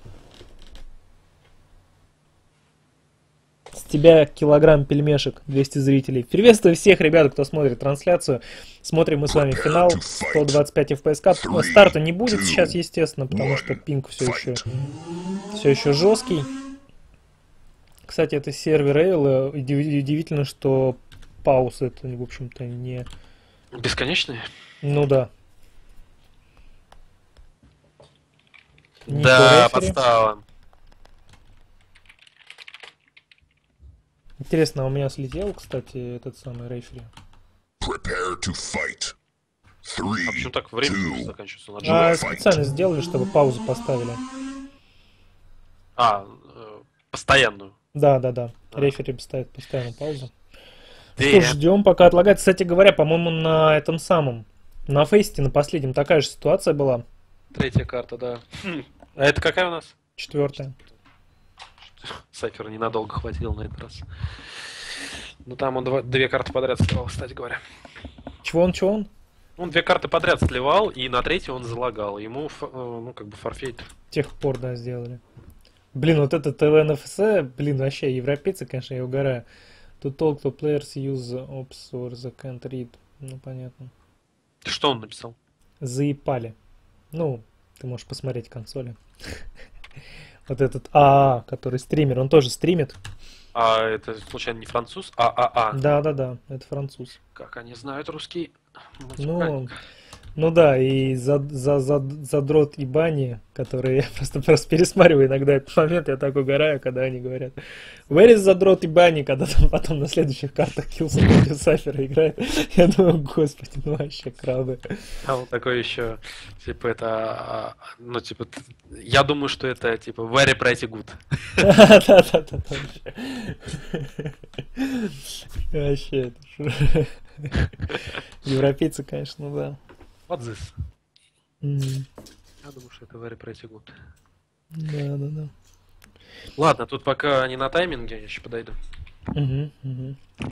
С тебя килограмм пельмешек, двести зрителей. Приветствую всех ребят, кто смотрит трансляцию. Смотрим мы с вами финал, сто двадцать пять эф пи эс. Старта не будет сейчас, естественно, потому что пинг все еще, все еще жесткий. Кстати, это сервер Эйла. Удивительно, что пауз это, в общем-то, не... Бесконечные? Ну да. Не да, подстава. Интересно, а у меня слетел, кстати, этот самый рефери. Prepare to fight. Three, а почему так время two, заканчивается? А, специально сделали, чтобы паузу поставили. А, э, постоянную. Да, да, да. А. Рефери ставит постоянно паузу. Ты... Что, ждем, пока отлагает. Кстати говоря, по-моему, на этом самом, на фейсте, на последнем такая же ситуация была. Третья карта, да. Хм. А это какая у нас? Четвертая. Сайфера ненадолго хватило на этот раз. Ну там он два, две карты подряд сливал, кстати говоря. Чего он, чего он? Он две карты подряд сливал, и на третьей он залагал. Ему, ну, как бы форфейт. Тех пор, да, сделали. Блин, вот это тэ вэ эн эф эс, блин, вообще, европейцы, конечно, я угораю. To talk to players use ops or the can't read. Ну, понятно. Что он написал? Заепали. Ну, ты можешь посмотреть консоли. Вот этот АА, который стример, он тоже стримит. А это, случайно, не француз? ААА. Да-да-да, это француз. Как они знают русский? Ну, ну да, и за, за, за, задрот и бани, которые я просто, просто пересматриваю иногда этот момент, я так угораю, когда они говорят Where is задрот и бани, когда там потом на следующих картах Киллса против Сайфера играет. Я думаю, господи, ну вообще крабы. А он такой еще, типа, это, ну, типа, я думаю, что это, типа, very pretty good. Да-да-да. Вообще, это европейцы, конечно, да. What this? Mm. Я думаю, что это very pretty good. Да, да, да. Ладно, тут пока они на тайминге, я еще подойду. Угу, угу.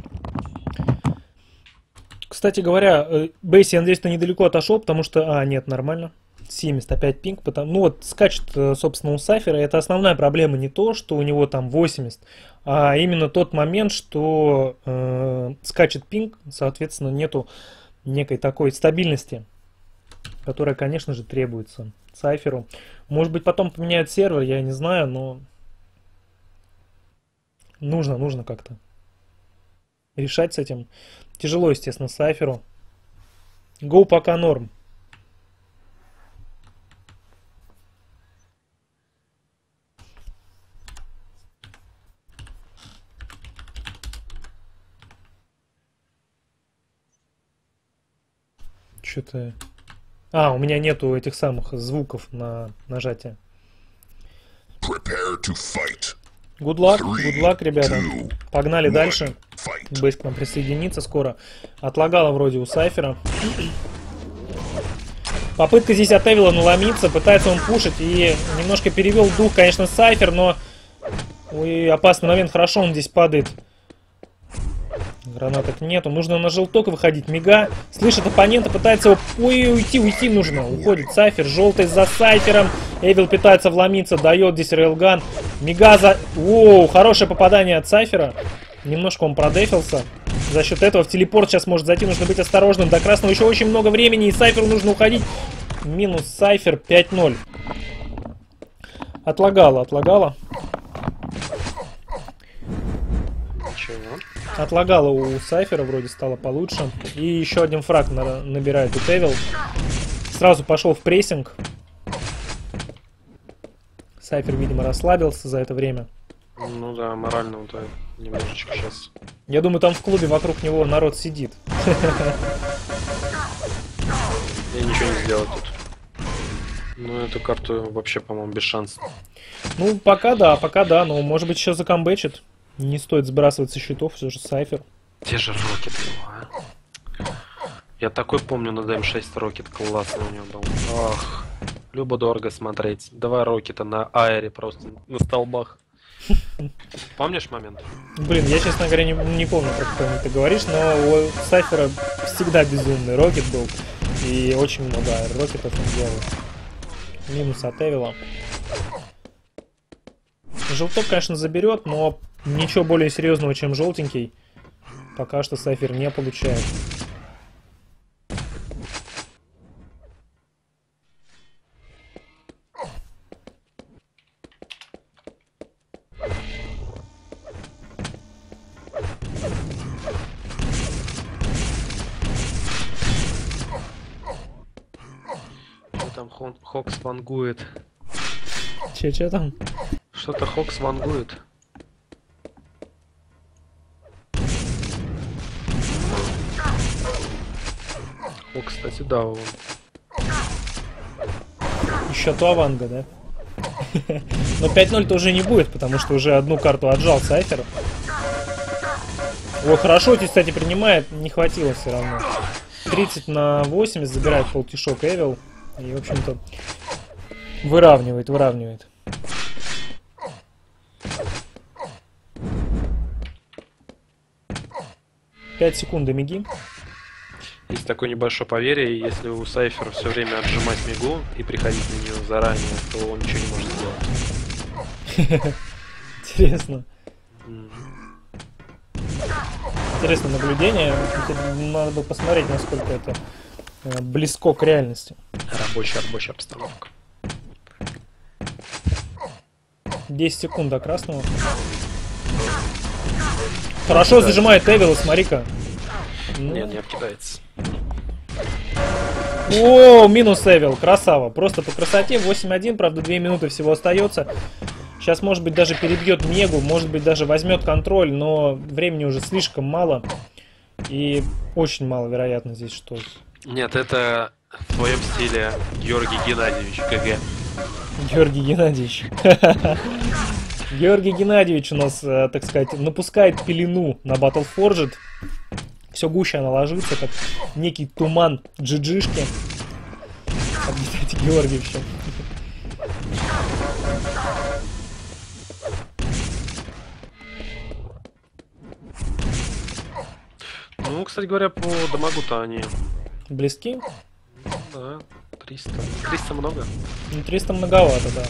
Кстати говоря, Бейси, я надеюсь, ты недалеко отошел, потому что... А, нет, нормально. семьдесят пять пинг, потому... Ну вот, скачет, собственно, у Сайфера. Это основная проблема не то, что у него там восемьдесят, а именно тот момент, что э, скачет пинг, соответственно, нету некой такой стабильности, которая, конечно же, требуется Сайферу. Может быть, потом поменяют сервер, я не знаю, но нужно, нужно как-то решать с этим. Тяжело, естественно, Сайферу. Go пока норм. Что-то... А, у меня нету этих самых звуков на нажатие. Prepare to fight. Good luck, good luck, ребята. Погнали дальше. Fight. Бейс к нам присоединится скоро. Отлагало вроде у Сайфера. Попытка здесь от Эвила наломиться, пытается он пушить и немножко перевел дух, конечно, Сайфер, но... Ой, опасный момент, хорошо он здесь падает. Гранаток нету, нужно на желток выходить. Мига слышит оппонента, пытается его... Ой, уйти, уйти нужно. Уходит Сайфер, желтый за Сайфером. Эвил пытается вломиться, дает здесь рейлган. Мига за... Воу, хорошее попадание от Сайфера. Немножко он продефился. За счет этого в телепорт сейчас может зайти, нужно быть осторожным. До красного еще очень много времени, и Сайферу нужно уходить. Минус Сайфер, пять ноль. Отлагало, отлагало. Ничего. Отлагало у Сайфера, вроде стало получше. И еще один фраг на набирает у Эвил. Сразу пошел в прессинг. Сайфер, видимо, расслабился за это время. Ну да, морально вот немножечко сейчас. Я думаю, там в клубе вокруг него народ сидит. Я ничего не сделал тут. Ну, эту карту вообще, по-моему, без шансов. Ну, пока да, пока да, но может быть еще закамбэчит. Не стоит сбрасывать со счетов, все же Сайфер. Те же Рокет был, а? Я такой помню на ди эм шесть Рокет, классный у него был. Ах, любо-дорого смотреть. Два Рокета на аэре просто, на столбах. Помнишь момент? Блин, я, честно говоря, не, не помню, про какой ты говоришь, но у Сайфера всегда безумный Рокет был. И очень много аэр-рокетов он делал. Минус от Эвила. Желток, конечно, заберет, но ничего более серьезного, чем желтенький, пока что Сайфер не получает. Что там Хон- Хокс вангует? Че-че там? Что-то Хокс вангует. О, кстати, да, он. Еще Туаванга, да? Но пять ноль-то уже не будет, потому что уже одну карту отжал Сайфер. Ой, хорошо, здесь, кстати, принимает, не хватило все равно. тридцать на восемьдесят забирает полтишок Эвил. И, в общем-то, выравнивает, выравнивает. пять секунд до миги. Есть такое небольшое поверье, если у Сайфера все время отжимать мигу и приходить на нее заранее, то он ничего не может сделать. Интересно. Mm. Интересное наблюдение. Надо бы посмотреть, насколько это э, близко к реальности. Рабочая, рабочая обстановка. десять секунд до красного. Хорошо зажимает Эвила, смотри-ка. Нет, не обкидается. О, минус Эвил, красава. Просто по красоте. восемь один, правда, две минуты всего остается. Сейчас, может быть, даже перебьет Мегу, может быть, даже возьмет контроль, но времени уже слишком мало. И очень мало вероятно здесь, что... Нет, это в твоем стиле Георгий Геннадьевич, ГГ. Георгий Геннадьевич. Георгий Геннадьевич у нас, так сказать, напускает пелену на Battleforged. Все гуще она ложится, как некий туман джиджишки. Объясняйте Георгиевича. Ну, кстати говоря, по дамагу-то они... Близки? Да, триста. триста много. Ну, триста многовато, да.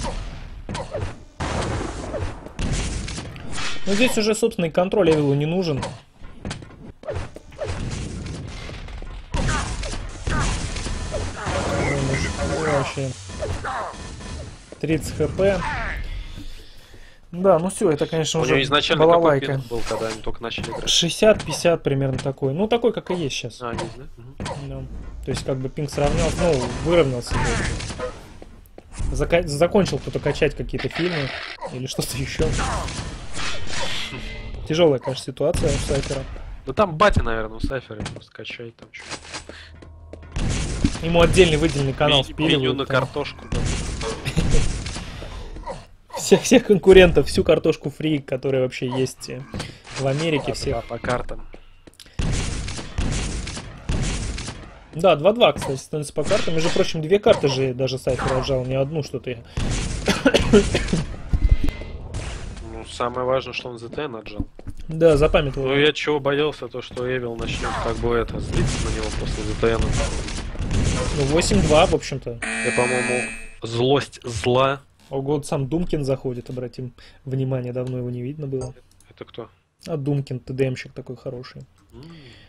Ну, здесь уже собственный контроль Эвилу не нужен. Вообще. тридцать хп. Да, ну все, это, конечно, У уже него изначально какой балалайка. пинг был, когда они только начали играть? шестьдесят пятьдесят примерно такой. Ну, такой, как и есть сейчас. А, есть, да? Угу. Да. То есть, как бы пинг сравнялся, ну, выровнялся. Зака- закончил кто-то качать какие-то фильмы или что-то еще. Тяжелая, конечно, ситуация у Сайфера. Да там батя, наверное, у Сайфера просто качает там что-то. Ему отдельный выделенный канал Меню впиливают. на там. картошку. Да. Всех, всех конкурентов, всю картошку фри, которая вообще есть в Америке, Да, всех. по картам. Да, два-два, кстати, становится по картам. Между прочим, две карты же даже Сайфер отжал, не одну что-то я. Ну, самое важное, что он зэ тэ эн отжал. Да, запамятовал. Ну, я чего боялся, то что Эвил начнет как бы это, злиться на него после зэ тэ эн. Ну, восемь-два, в общем-то. Я, по-моему, злость зла. Ого, вот сам Думкин заходит, обратим внимание, давно его не видно было. Это кто? А Думкин, тэ дэ эмщик такой хороший. М.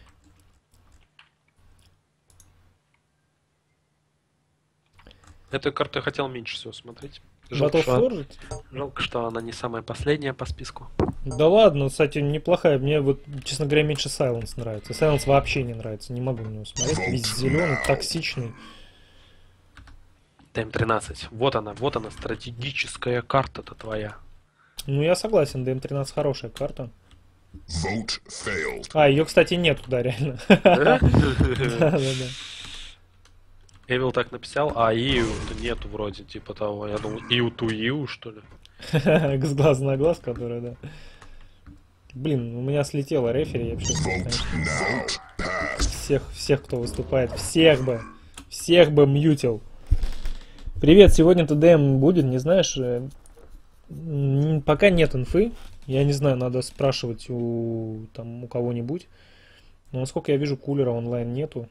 Эту карту я хотел меньше всего смотреть. Жалко, Battle что, Forged? жалко, что она не самая последняя по списку. Да ладно, кстати, неплохая. Мне вот, честно говоря, меньше Silence нравится. Silence вообще не нравится, не могу на него смотреть. Весь зеленый, токсичный. тэ эм тринадцать. Вот она, вот она, стратегическая карта-то твоя. Ну, я согласен, дэ эм тринадцать хорошая карта. Vote failed. А, ее, кстати, нету, да, реально. Да, да, да. Эвил так написал, а Ию нету вроде, типа того. Я думал, Ию ту Ию, что ли? С глаз на глаз, которая, да. Блин, у меня слетела рефери, я вообще, Vote конечно, now passed. всех, всех, кто выступает, всех бы, всех бы мьютил. Привет, сегодня тэ дэ эм будет, не знаешь? э, м, Пока нет инфы, я не знаю, надо спрашивать у, там, у кого-нибудь. Но насколько я вижу, кулера онлайн нету.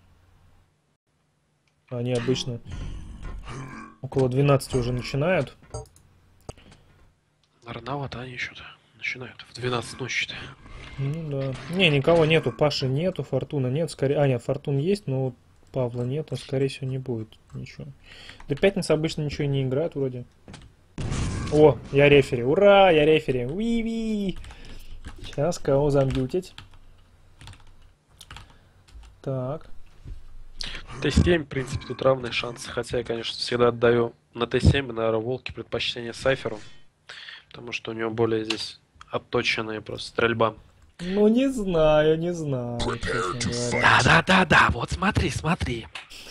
Они обычно около двенадцати уже начинают. Рановато они что-то начинают в двенадцать ночи-то. Ну да. Не, никого нету. Паши нету, Фортуна нет. Скорее... А, нет, Фортун есть, но Павла нет, а скорее всего не будет ничего. До пятницы обычно ничего и не играют вроде. О, я рефери. Ура, я рефери. Уи-ви. Сейчас кого замьютить? Так. тэ семь, в принципе, тут равные шансы. Хотя я, конечно, всегда отдаю на тэ семь и на Волке предпочтение Сайферу. Потому что у него более здесь отточенная просто стрельба. Ну не знаю, не знаю, честно говоря. Да-да-да-да, вот смотри, смотри.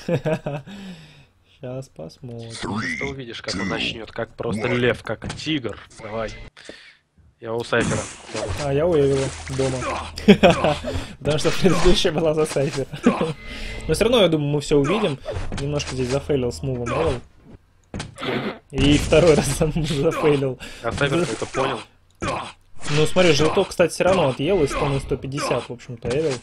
Сейчас посмотрим. Ты Three, увидишь, как он начнет, как просто лев, как тигр. Давай. Я у Сайфера. А, я у Эвила дома. Потому что предыдущая была за Сайфер. Но все равно, я думаю, мы все увидим. Немножко здесь зафейлил с мувом Эвил. И второй раз зафейлил. А Сайфер это понял. Ну смотри, желток, кстати, все равно отъел и сто на сто пятьдесят, в общем-то, Эвил.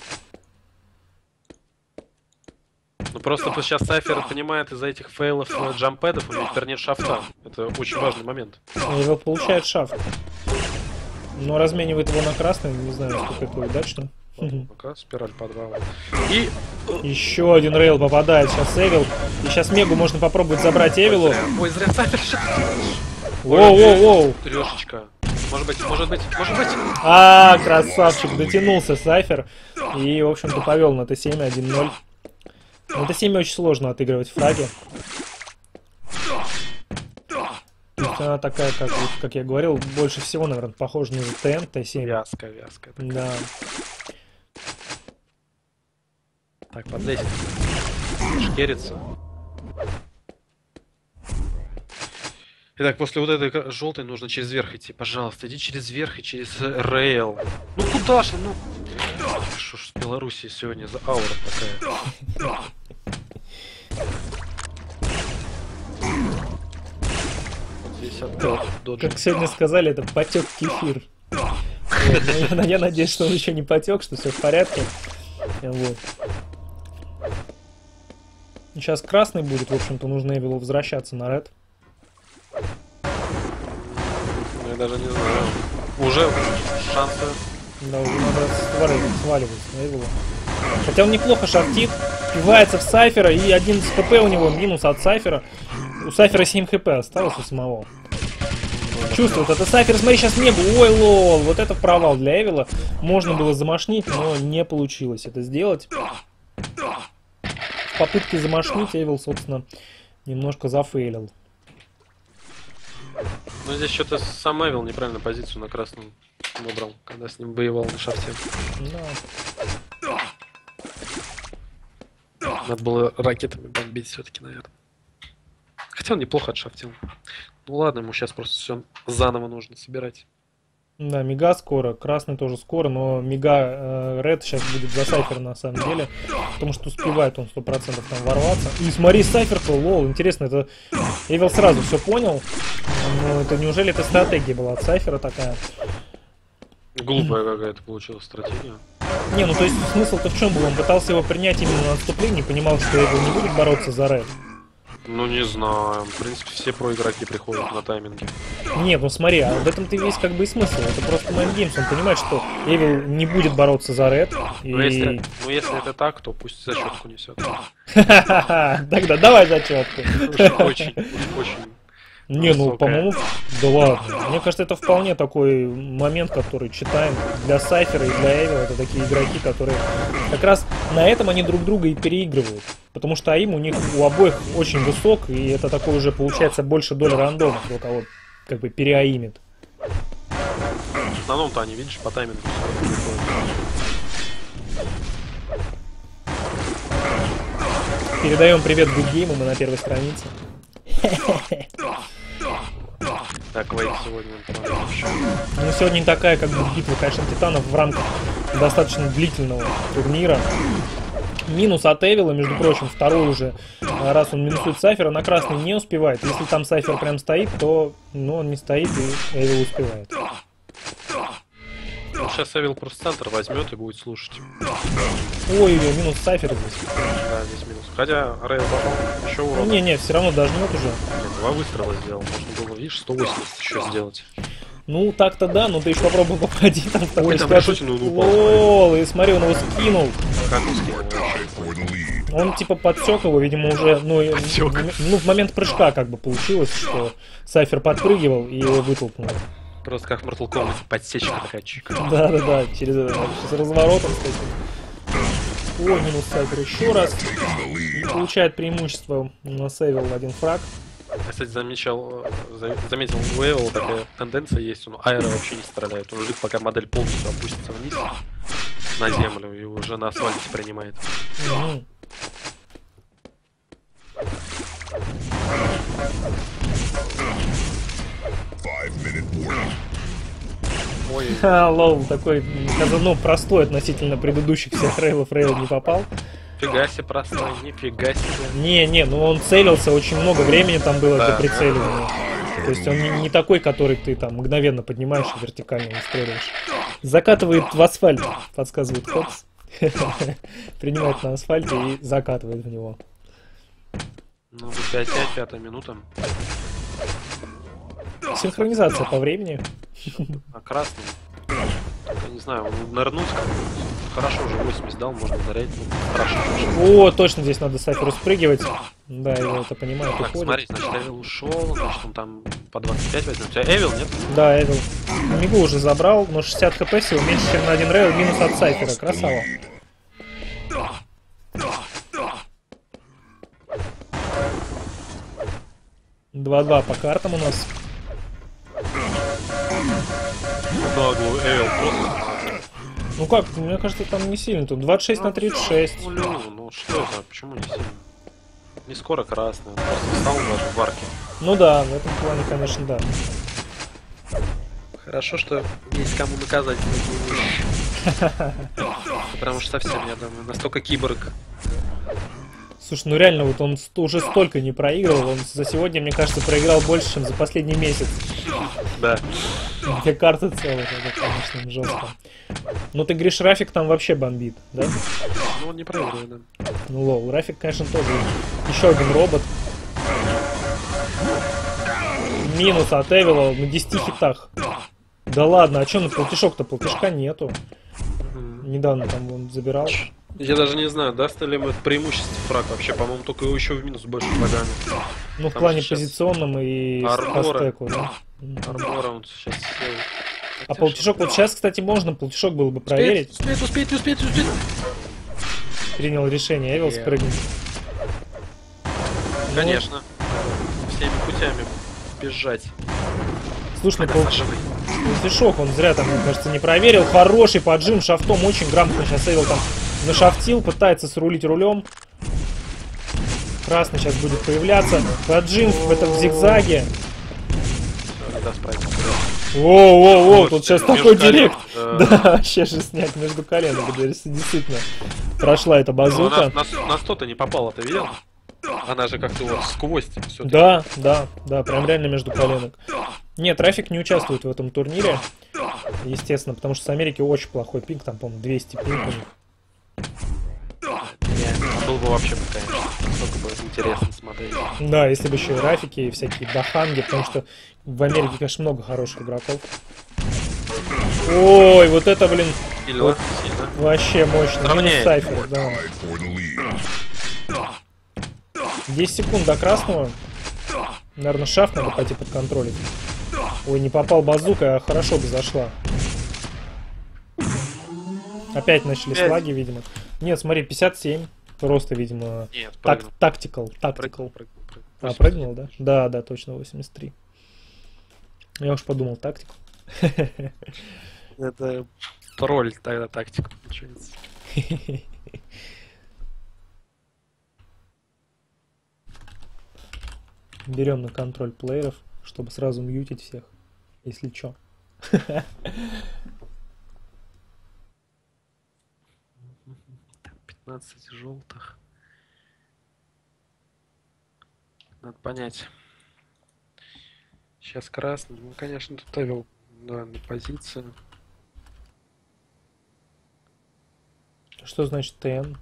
Ну просто сейчас Сайфер понимает из-за этих фейлов э, джампэдов, у него теперь нет шафта. Это очень важный момент. Эвил получает шафт. Но разменивает его на красный, не знаю, насколько это удачно. Ну-ка, спираль подвала. И... Еще один рейл попадает сейчас Эвил. И сейчас Мегу можно попробовать забрать Эвилу. Ой, зря Сайфер. Воу-воу-воу. Трешечка. Может быть, может быть, может быть. А, красавчик, дотянулся Сайфер. И, в общем-то, повел на тэ семь один ноль. На тэ семь очень сложно отыгрывать фраги. То есть она такая, как, вот, как я говорил, больше всего, наверное, похожа на зэ тэ эн, тэ семь. Вязка, вязка. Да. Так, подлезь. Шкерится. Итак, после вот этой желтой нужно через верх идти. Пожалуйста, иди через верх и через рейл. Ну куда же, ну... Что ж в Беларуси сегодня за аура такая? Здесь отдал доджи. Как сегодня сказали, это потек кефир. Вот, ну, я, я надеюсь, что он еще не потек, что все в порядке. Вот. Сейчас красный будет, в общем-то, нужно Эвилу возвращаться на ред. Я даже не знаю. Уже шансы. Да, уже надо сваливать, сваливать на Эвилу. Хотя он неплохо шахтит, впивается в Сайфера, и один хп у него минус от Сайфера. У Сайфера семь хп осталось у самого. Чувствует, это Сайфер, смотри, сейчас не было. Ой, лол, вот это провал для Эвила. Можно было замашнить, но не получилось это сделать. В попытке замашнить Эвил, собственно, немножко зафейлил. Ну здесь что-то сам Эвил неправильно позицию на красном выбрал, когда с ним воевал на шахте. Да. Надо было ракетами бомбить все-таки, наверное. Хотя он неплохо отшафтил. Ну ладно, ему сейчас просто все заново нужно собирать. Да, Мига скоро, красный тоже скоро, но Мига э, Ред сейчас будет за Сайфер на самом деле, потому что успевает он сто процентов там ворваться. И смотри, Сайфер-то, лол, интересно, это Эвил сразу все понял, но это неужели это стратегия была от Сайфера такая? Глупая какая-то получилась стратегия. Не, ну то есть смысл-то в чем был? Он пытался его принять именно на отступление, понимал, что Эвил не будет бороться за Ред. Ну не знаю, в принципе все проигроки приходят на тайминге. Нет, ну смотри, а в этом-то весь как бы и смысл. Это просто майндгеймс. Он понимает, что Эвил не будет бороться за Ред. И... Ну, если, ну если это так, то пусть зачетку несет. Тогда давай зачетку. Очень, очень. Не, ну, высокая. по-моему, да ладно. Мне кажется, это вполне такой момент, который читаем для Сайфера и для Эвил. Это такие игроки, которые как раз на этом они друг друга и переигрывают. Потому что АИМ у них у обоих очень высок, и это такой уже получается больше доля рандома, кто кого как бы переаимит. В основном-то они, видишь, по таймингу Передаем привет Гудгейму, мы на первой странице. Так, Вейк сегодня он вообще. Ну, сегодня не такая, как бы, битва, конечно, титанов в рамках достаточно длительного турнира. Минус от Эвила, между прочим, второй уже, раз он минусует Сайфера, на красный не успевает. Если там Сайфер прям стоит, то, ну, он не стоит, и Эвил успевает. Ну, сейчас Эвил просто центр возьмет и будет слушать. Ой, минус Сайфер здесь. Да, здесь минус. Хотя Рейл попал еще урон. Не-не, все равно дожмет уже. Два выстрела сделал. Можно было, видишь, сто восемьдесят еще сделать. Ну, так-то да, но ты еще попробуй попади там в такой Ой, там ситуации. решительно он упал, Лол, и смотри, он его скинул. Как он скинул вообще? For the lead. Он типа подсек его, видимо, уже, ну, и- Подсек. ну, в момент прыжка как бы получилось, что Сайфер подпрыгивал и его вытолкнул. Просто как в Mortal Kombat, подсечка такая чика. Да-да-да, через это, с разворотом, кстати. Ой, минус Сайфер еще раз. Taking the lead. Получает преимущество на сейвил в один фраг. Я, кстати, замечал, за- заметил, у Эвила такая тенденция есть, он аэро вообще не стреляет. Он ждет, пока модель полностью опустится вниз на землю и уже на асфальте принимает. Мгм. Five minute warning. Ой, Ха, лол, такой, ну, простой относительно предыдущих всех рейлов, рейл не попал. фига себе простой, нифига себе. Не-не, ну он целился, очень много времени там было Да. для прицеливания. То есть он не, не такой, который ты там мгновенно поднимаешь и вертикально выстреливаешь. Закатывает в асфальт, подсказывает Хокс. Принимает на асфальте и закатывает в него. Ну, пять пять, пятая минута. Синхронизация по времени. А красный, я не знаю, он нырнуть как-нибудь. Хорошо, уже восемьдесят дал, можно нырять. Ну, хорошо. О, точно здесь надо Сайферу спрыгивать. Да, его это понимает, Так, уходит. смотри, значит, Эвил ушел, значит, он там по двадцать пять возьмет. У тебя Эвил, нет? Да, Эвил. Мигу уже забрал, но шестьдесят хп всего, меньше, чем на один рейл, минус от Сайфера. Lost the Красава. lead. два-два по картам у нас. Наглый Эвил просто. Ну как, мне кажется, там не сильно. Тут двадцать шесть на тридцать шесть. Ну, Лю, ну что это? Почему не сильно? Не скоро красный, он просто встал даже в арке. Ну да, в этом плане, конечно, да. Хорошо, что есть кому наказать за такие вещи. Потому что совсем, я думаю, настолько киборг. Слушай, ну реально, вот он ст- уже столько не проигрывал. Он за сегодня, мне кажется, проиграл больше, чем за последний месяц. Да. Две карты целых, это, конечно, жестко. Ну ты говоришь, Рафик там вообще бомбит, да? Ну он не проигрывает, да. Ну лол, Рафик, конечно, тоже еще один робот. Минус от Эвила на десяти хитах. Да ладно, а что на полтишок-то? Полтишка нету. Недавно там он забирал. Я даже не знаю, даст ли ему это преимущество фраг вообще. По-моему, только его еще в минус больше фрагами. Ну, в Там плане сейчас позиционном и армора. по стеку, да. Армора он сейчас сел. А полтишок, вот сейчас, кстати, можно полтишок было бы проверить. Успеть, успеть, успеть, успеть. Принял решение Эвил Yeah. спрыгнуть. Конечно. Всеми путями бежать. Слушай, ну Пока пол... Саша полтишок он зря там, мне кажется, не проверил. Хороший поджим шафтом, очень грамотно сейчас Эвил там нашафтил, пытается срулить рулем. Красный сейчас будет появляться. Поджим в этом зигзаге. не даст справиться. Воу-воу-воу, Вот, тут сейчас между такой колен, директ. да. Да, вообще же снять между коленок. Да, действительно прошла эта Ну, она базука. на, на сто-то не попала, ты видел? Она же как-то вот сквозь все. Да, да, да, прям реально между коленок. Нет, трафик не участвует в этом турнире. Естественно, потому что с Америки очень плохой пинг. Там, по-моему, двести пинг у них. Был бы вообще, конечно, настолько бы интересно смотреть. Да, если бы еще и рафики, и всякие даханги, потому что в Америке, конечно, много хороших игроков. Ой, вот это, блин, Сильно, сильно. вообще мощно. Минус Равняет. Сайфер, да. Tied for the lead. десять секунд до красного. Наверное, шаф надо пойти подконтролить. Ой, не попал базука, а хорошо бы зашла. Опять начали Пять. слаги, видимо. Нет, смотри, пятьдесят семь. Просто, видимо, Нет, так, прыгнул. тактикал, Прыгнул, тактикал. прыгнул, прыгнул. А, прыгнул, да? Да, да, точно, восемьдесят три. Я уж подумал, тактикал. Это тролль тогда тактика получается. Берем на контроль плееров, чтобы сразу мьютить всех, если чё. пятнадцать желтых. Надо понять. Сейчас красный. Ну, конечно, тут Эвил да, на позиции. Что значит ТН?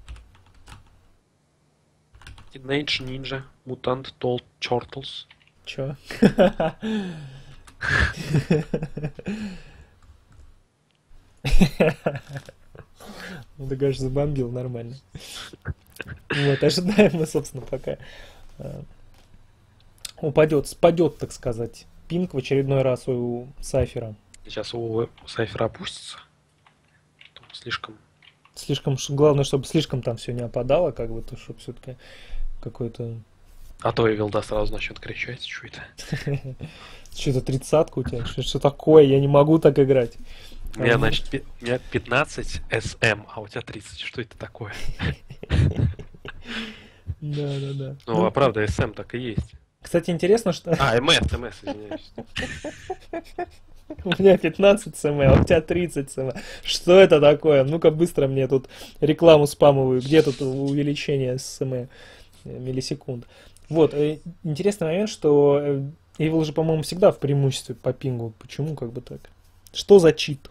Teenage Ninja, Mutant, Tall Turtles. Чё? Ну, ты, конечно, забомбил нормально. Вот, ожидаем мы, собственно, пока э, упадет, спадет, так сказать, пинг в очередной раз у Сайфера. Сейчас у Сайфера опустится. Потом слишком. Слишком, ш- главное, чтобы слишком там все не опадало, как бы, то, чтобы все-таки какой-то... А то Эвил, да, сразу начнет кричать, что это. Что-то тридцатка у тебя, что, что такое, я не могу так играть. У меня, Ага. значит, пи- у меня пятнадцать эс эм, а у тебя тридцать. Что это такое? Да, да, да. Ну, а правда, эс эм так и есть. Кстати, интересно, что А, эм эс, эм эс, извиняюсь. у меня пятнадцать см, а у тебя тридцать см. Что это такое? Ну-ка быстро мне тут рекламу спамовую. Где тут увеличение см э, миллисекунд? Вот, э, интересный момент, что э, Evil же, по-моему, всегда в преимуществе по пингу. Почему как бы так? Что за чит?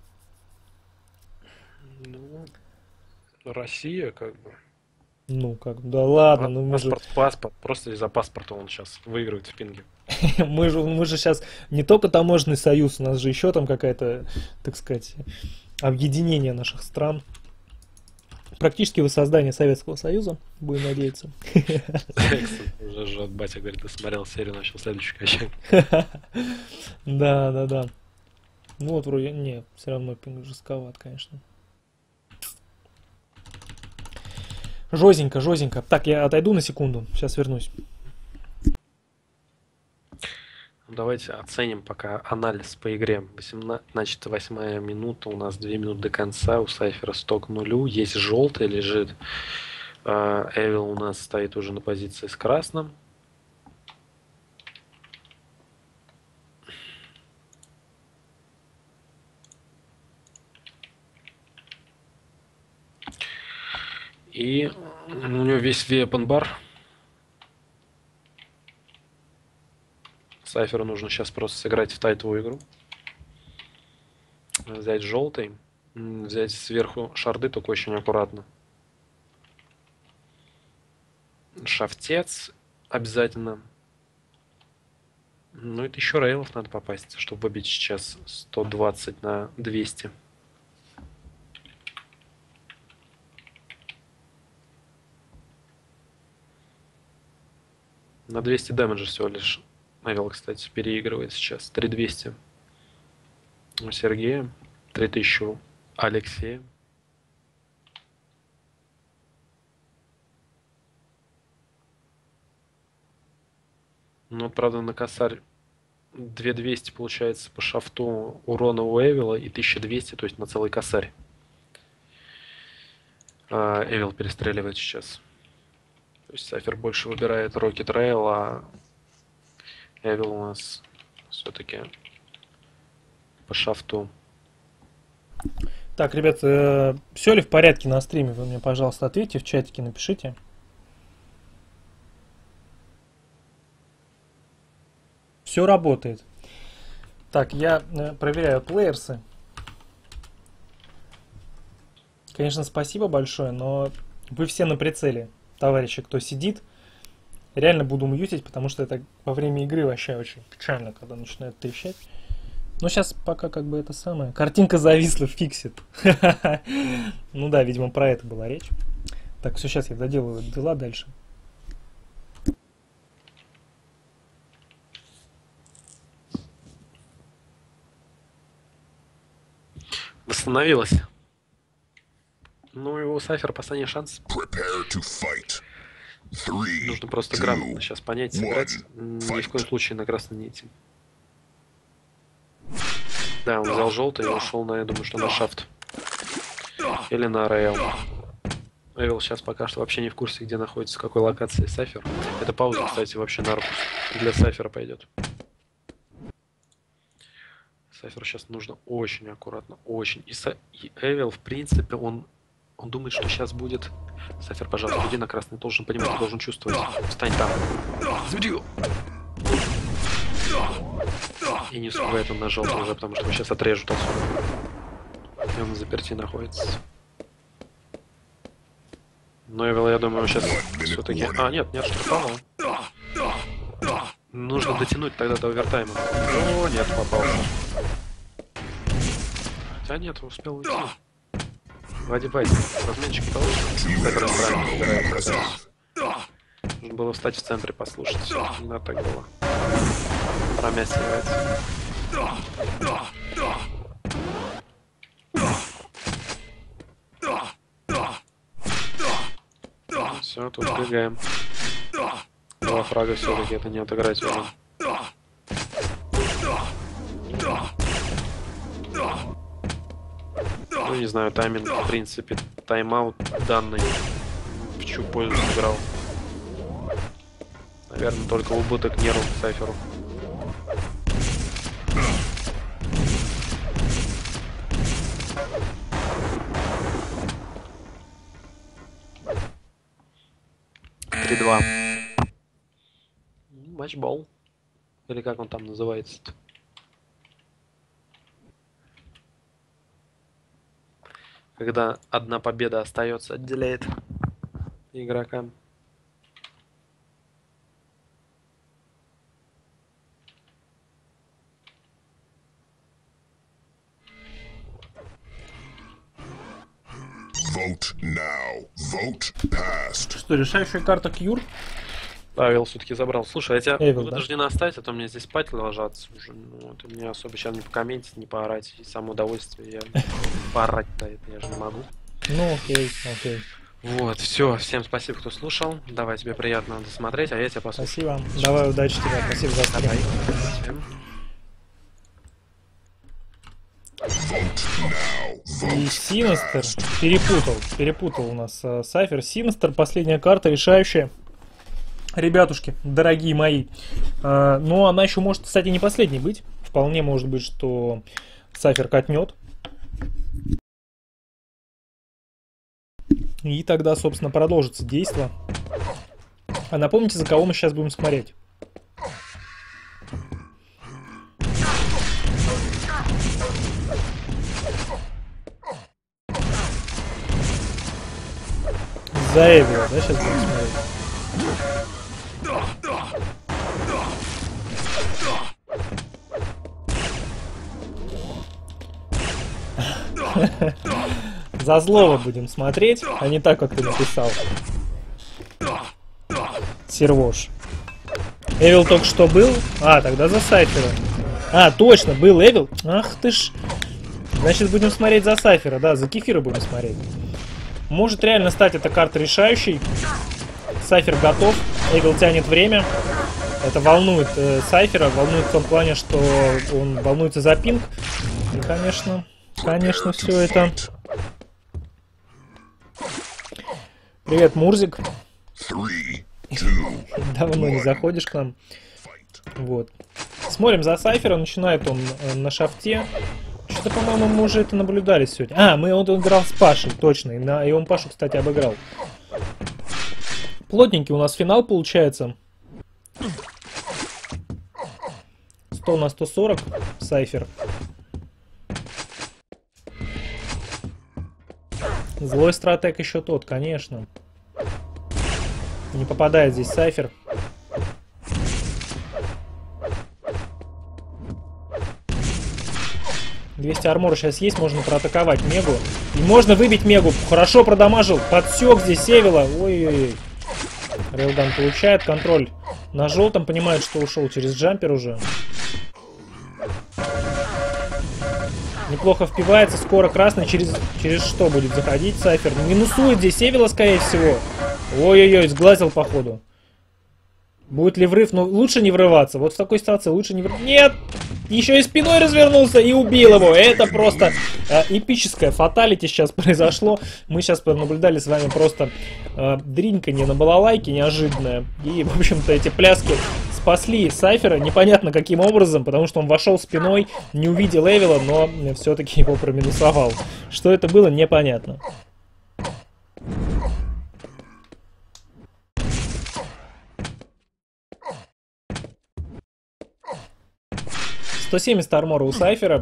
Ну, Россия, как бы. Ну, как, да ладно, ну мы же, Паспорт, паспорт. Просто из-за паспорта он сейчас выигрывает в пинге. мы же, мы же сейчас не только таможенный союз, у нас же еще там какая-то, так сказать, объединение наших стран. Практически воссоздание Советского Союза, будем надеяться. Уже же от батя говорит, досмотрел серию, начал следующую качать. Да, да, да. Ну вот вроде, не, все равно пинг жестковат, конечно. Жозенько, жозенько. Так, я отойду на секунду, сейчас вернусь. Давайте оценим пока анализ по игре. восемнадцать, значит, восьмая минута, у нас две минуты до конца, у Сайфера сто к нулю, есть желтый лежит. Эвил у нас стоит уже на позиции с красным. И у него весь weapon бар. Сайферу нужно сейчас просто сыграть в тайтовую игру. Взять желтый. м, Взять сверху шарды, только очень аккуратно. Шафтец обязательно. Ну, это еще рейлов надо попасть, чтобы выбить сейчас сто двадцать на двести. На двести дэмэджа всего лишь. Эвил, кстати, переигрывает сейчас. три двести у Сергея. три тысячи у Алексея. Ну, вот, правда, на косарь две тысячи двести получается по шафту урона у Эвила и тысяча двести, то есть на целый косарь. А, Эвил перестреливает сейчас. То есть Сайфер больше выбирает Rocket Rail, а Эвил у нас все-таки по шафту. Так, ребят, э, все ли в порядке на стриме? Вы мне, пожалуйста, ответьте в чатике, напишите. Все работает. Так, я э, проверяю плеерсы. Конечно, спасибо большое, но вы все на прицеле, товарищи, кто сидит. Реально буду мьютить, потому что это во время игры вообще очень печально, когда начинает трещать. Но сейчас пока как бы это самое. Картинка зависла, фиксит. Ну да, видимо, про это была речь. Так, все, сейчас я доделаю дела дальше. Восстановилась. Ну и у Сайфера последний шанс. Prepare to fight. Three, Нужно просто two, грамотно сейчас понять, сыграть. one, Ни в коем случае на красной не идти. Да, он взял желтый и ушел на, я думаю, что на шафт. Или на рейл. Эвил сейчас пока что вообще не в курсе, где находится, в какой локации Сайфер. Эта пауза, кстати, вообще на руку для Сайфера пойдет. Сайферу сейчас нужно очень аккуратно, очень. И, Са... и Эвил, в принципе, он, он думает, что сейчас будет... Сайфер, пожалуйста, иди на красный, ты должен понимать, ты должен чувствовать. Встань там. Заведи его. И не успевает он на желтый уже, потому что его сейчас отрежут отсюда. И он в заперти находится. Но Эвил, я думаю, сейчас все-таки... А, нет, не отштрафовал. Нужно дотянуть тогда до овертайма. О, нет, попался. Хотя нет, успел уйти. Вади, Вади, разменчик получится. Так расправим, убираем процесс. Нужно было встать в центре, послушать. Не надо так было. Промясивается. Все, тут бегаем. Два фрага все-таки это не отыграть уже. Ну, не знаю, тайминг, в принципе, тайм-аут данный в чью пользу сыграл. Наверное, только убыток нервов Сайферу. три-два. Матчбол. Или как он там называется-то? Когда одна победа остается, отделяет игрокам. Vote now. Vote passed. Что, решающая карта Кьюр? Да, Эвил все-таки забрал. Слушай, я тебя Эвил, да? вынужден оставить, а то мне здесь спать ложатся уже. Ну, это мне особо сейчас не покомментить, не поорать. И само удовольствие я поорать-то это я же не могу. Ну, окей, окей. Вот, все. Всем спасибо, кто слушал. Давай, тебе приятно досмотреть, а я тебя послушаю. Спасибо. Давай, удачи тебе. Спасибо за стрим. Давай. Всем. Vote now. И Vote Синестер passed. перепутал. Перепутал у нас э, Сайфер. Синестер, последняя карта, решающая. Ребятушки, дорогие мои. Э, но она еще может, кстати, не последней быть. Вполне может быть, что Сайфер катнет. И тогда, собственно, продолжится действо. А напомните, за кого мы сейчас будем смотреть. За Эвила, да, сейчас будем смотреть. За злого будем смотреть, а не так, как ты написал. Сервош. Эвил только что был? А, тогда за Сайфера. А, точно, был Эвил. Ах ты ж. Значит, будем смотреть за Сайфера, да, за Кефира будем смотреть. Может реально стать эта карта решающей. Сайфер готов, Эвил тянет время. Это волнует э, Сайфера, волнует в том плане, что он волнуется за пинг. И, конечно, конечно, все это... Привет, Мурзик. Three, two, Давно не заходишь к нам. fight. Вот. Смотрим за Сайфера, начинает он э, на шафте. Что-то, по-моему, мы уже это наблюдали сегодня. А, мы он, он играл с Пашей, точно. И, на, и он Пашу, кстати, обыграл. Плотненький у нас финал получается. сто на сто сорок, Сайфер. Злой стратег еще тот, конечно. Не попадает здесь Сайфер. двести армора сейчас есть, можно проатаковать Мегу. И можно выбить Мегу. Хорошо продамажил. Подсек здесь Эвила. Ой-ой-ой. Рейлган получает контроль на желтом. Понимает, что ушел через джампер уже. Неплохо впивается. Скоро красный. Через, через что будет заходить Сайфер? Минусует здесь Эвила, скорее всего. Ой-ой-ой, сглазил походу. Будет ли врыв? Ну, лучше не врываться. Вот в такой ситуации лучше не врываться. Нет! Еще и спиной развернулся и убил его. Это просто э, эпическое фаталити сейчас произошло. Мы сейчас наблюдали с вами просто э, дринканье на балалайке неожиданное. И, в общем-то, эти пляски спасли Сайфера. Непонятно каким образом, потому что он вошел спиной, не увидел Эвила, но все-таки его проминусовал. Что это было, непонятно. сто семьдесят армора у Сайфера.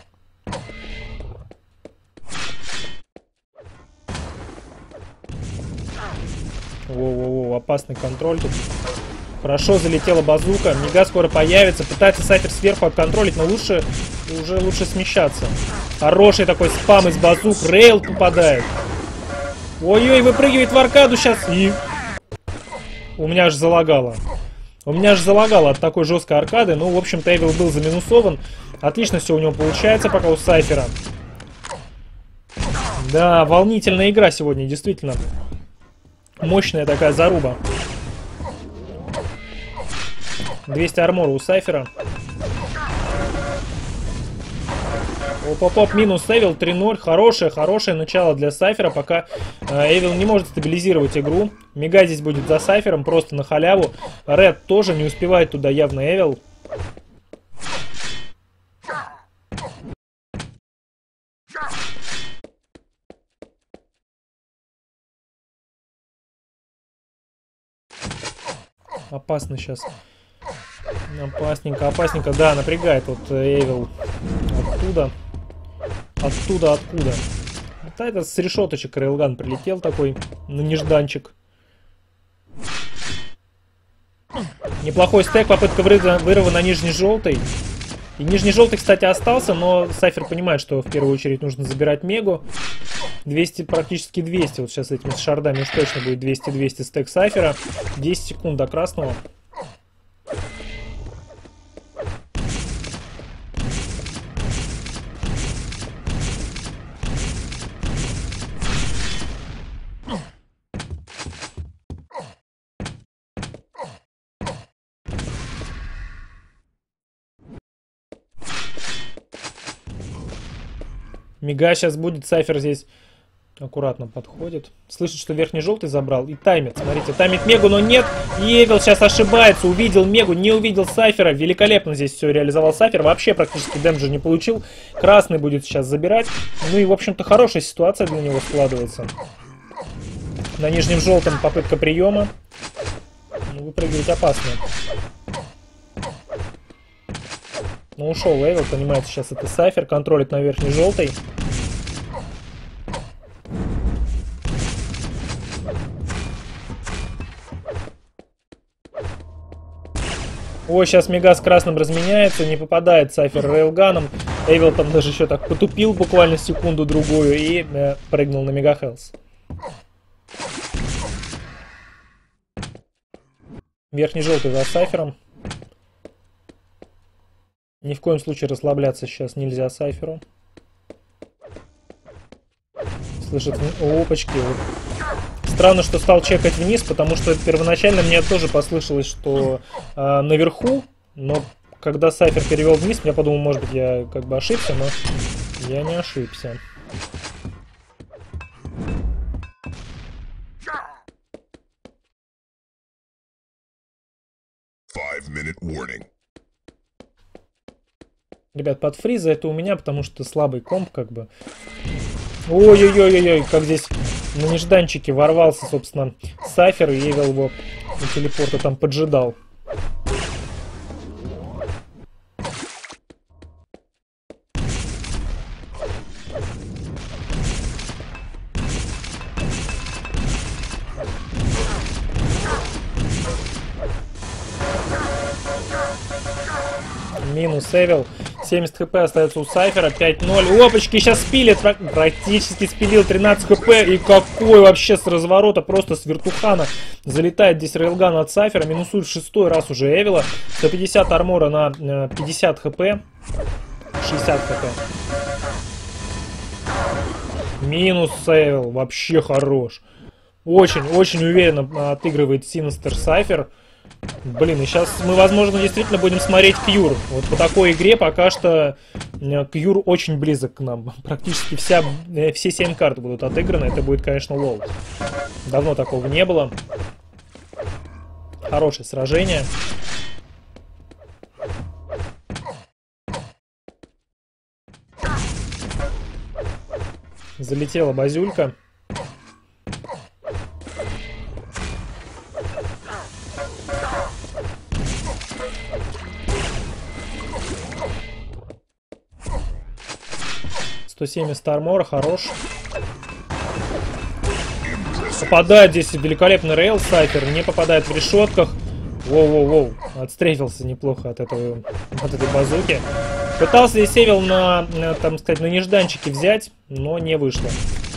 Воу-воу-воу, опасный контроль тут. Хорошо залетела базука. Мега скоро появится. Пытается Сайфер сверху отконтролить, но лучше уже лучше смещаться. Хороший такой спам из базук. Рейл попадает. Ой-ой, выпрыгивает в аркаду сейчас. И... У меня аж залагало. У меня аж залагало от такой жесткой аркады. Ну, в общем-то, Эвил был заминусован. Отлично все у него получается пока у Сайфера. Да, волнительная игра сегодня, действительно. Мощная такая заруба. двести армора у Сайфера. Оп-оп-оп, минус Эвил, три ноль. Хорошее, хорошее начало для Сайфера, пока э, Эвил не может стабилизировать игру. Мега здесь будет за Сайфером, просто на халяву. Ред тоже не успевает туда явно Эвил. Опасно сейчас. Опасненько, опасненько. Да, напрягает вот Эвил. Оттуда. Оттуда, откуда? Да, это с решеточек Рейлган прилетел такой на нежданчик. Неплохой стек, попытка вырыва, вырыва на нижний желтый. И нижний желтый, кстати, остался, но Сайфер понимает, что в первую очередь нужно забирать Мегу. двести, практически двести. Вот сейчас этими шардами уж точно будет двести-двести стек Сайфера. десять секунд до красного. Мега сейчас будет, Сайфер здесь аккуратно подходит. Слышит, что верхний желтый забрал и таймит. Смотрите, таймит Мегу, но нет. И Эвил сейчас ошибается. Увидел Мегу, не увидел Сайфера. Великолепно здесь все реализовал Сайфер. Вообще практически дэмэджа не получил. Красный будет сейчас забирать. Ну и, в общем-то, хорошая ситуация для него складывается. На нижнем желтом попытка приема. Ну, выпрыгивать опасно. Ну, ушел Эвил, понимаете, сейчас это Сайфер, контролит на верхней желтой. Ой, сейчас Мега с красным разменяется, не попадает Сайфер рейлганом. Эвил там даже еще так потупил буквально секунду-другую и э, прыгнул на Мега Хелс. Верхний желтый за Сайфером. Ни в коем случае расслабляться сейчас нельзя Сайферу. Слышит, опачки. Странно, что стал чекать вниз, потому что первоначально мне тоже послышалось, что э, наверху, но когда Сайфер перевел вниз, я подумал, может быть, я как бы ошибся, но я не ошибся. Five minute warning. Ребят, под фриза это у меня, потому что слабый комп, как бы. Ой-ой-ой-ой, как здесь на нежданчике ворвался, собственно, Сайфер, и Эвил его на телепорта там поджидал. Минус Эвил. семьдесят хп остается у Сайфера. пять ноль. Опачки, сейчас спилит. Практически спилил тринадцать хп. И какой вообще с разворота, просто с вертухана залетает здесь рейлган от Сайфера. Минусует в шестой раз уже Эвила. сто пятьдесят армора на пятьдесят хп. шестьдесят хп. Минус Эвил. Вообще хорош. Очень-очень уверенно отыгрывает Синистер Сайфер. Блин, и сейчас мы, возможно, действительно будем смотреть Кьюр. Вот по такой игре пока что Кьюр очень близок к нам. Практически вся, все семь карт будут отыграны. Это будет, конечно, лол. Давно такого не было. Хорошее сражение. Залетела базюлька. сто семьдесят армора, хорош. Попадает здесь великолепный рейл, Сайфер не попадает в решетках. Воу-воу-воу, отстрелился неплохо от, этого, от этой базуки. Пытался здесь Эвил на, на, там сказать, на нежданчике взять, но не вышло.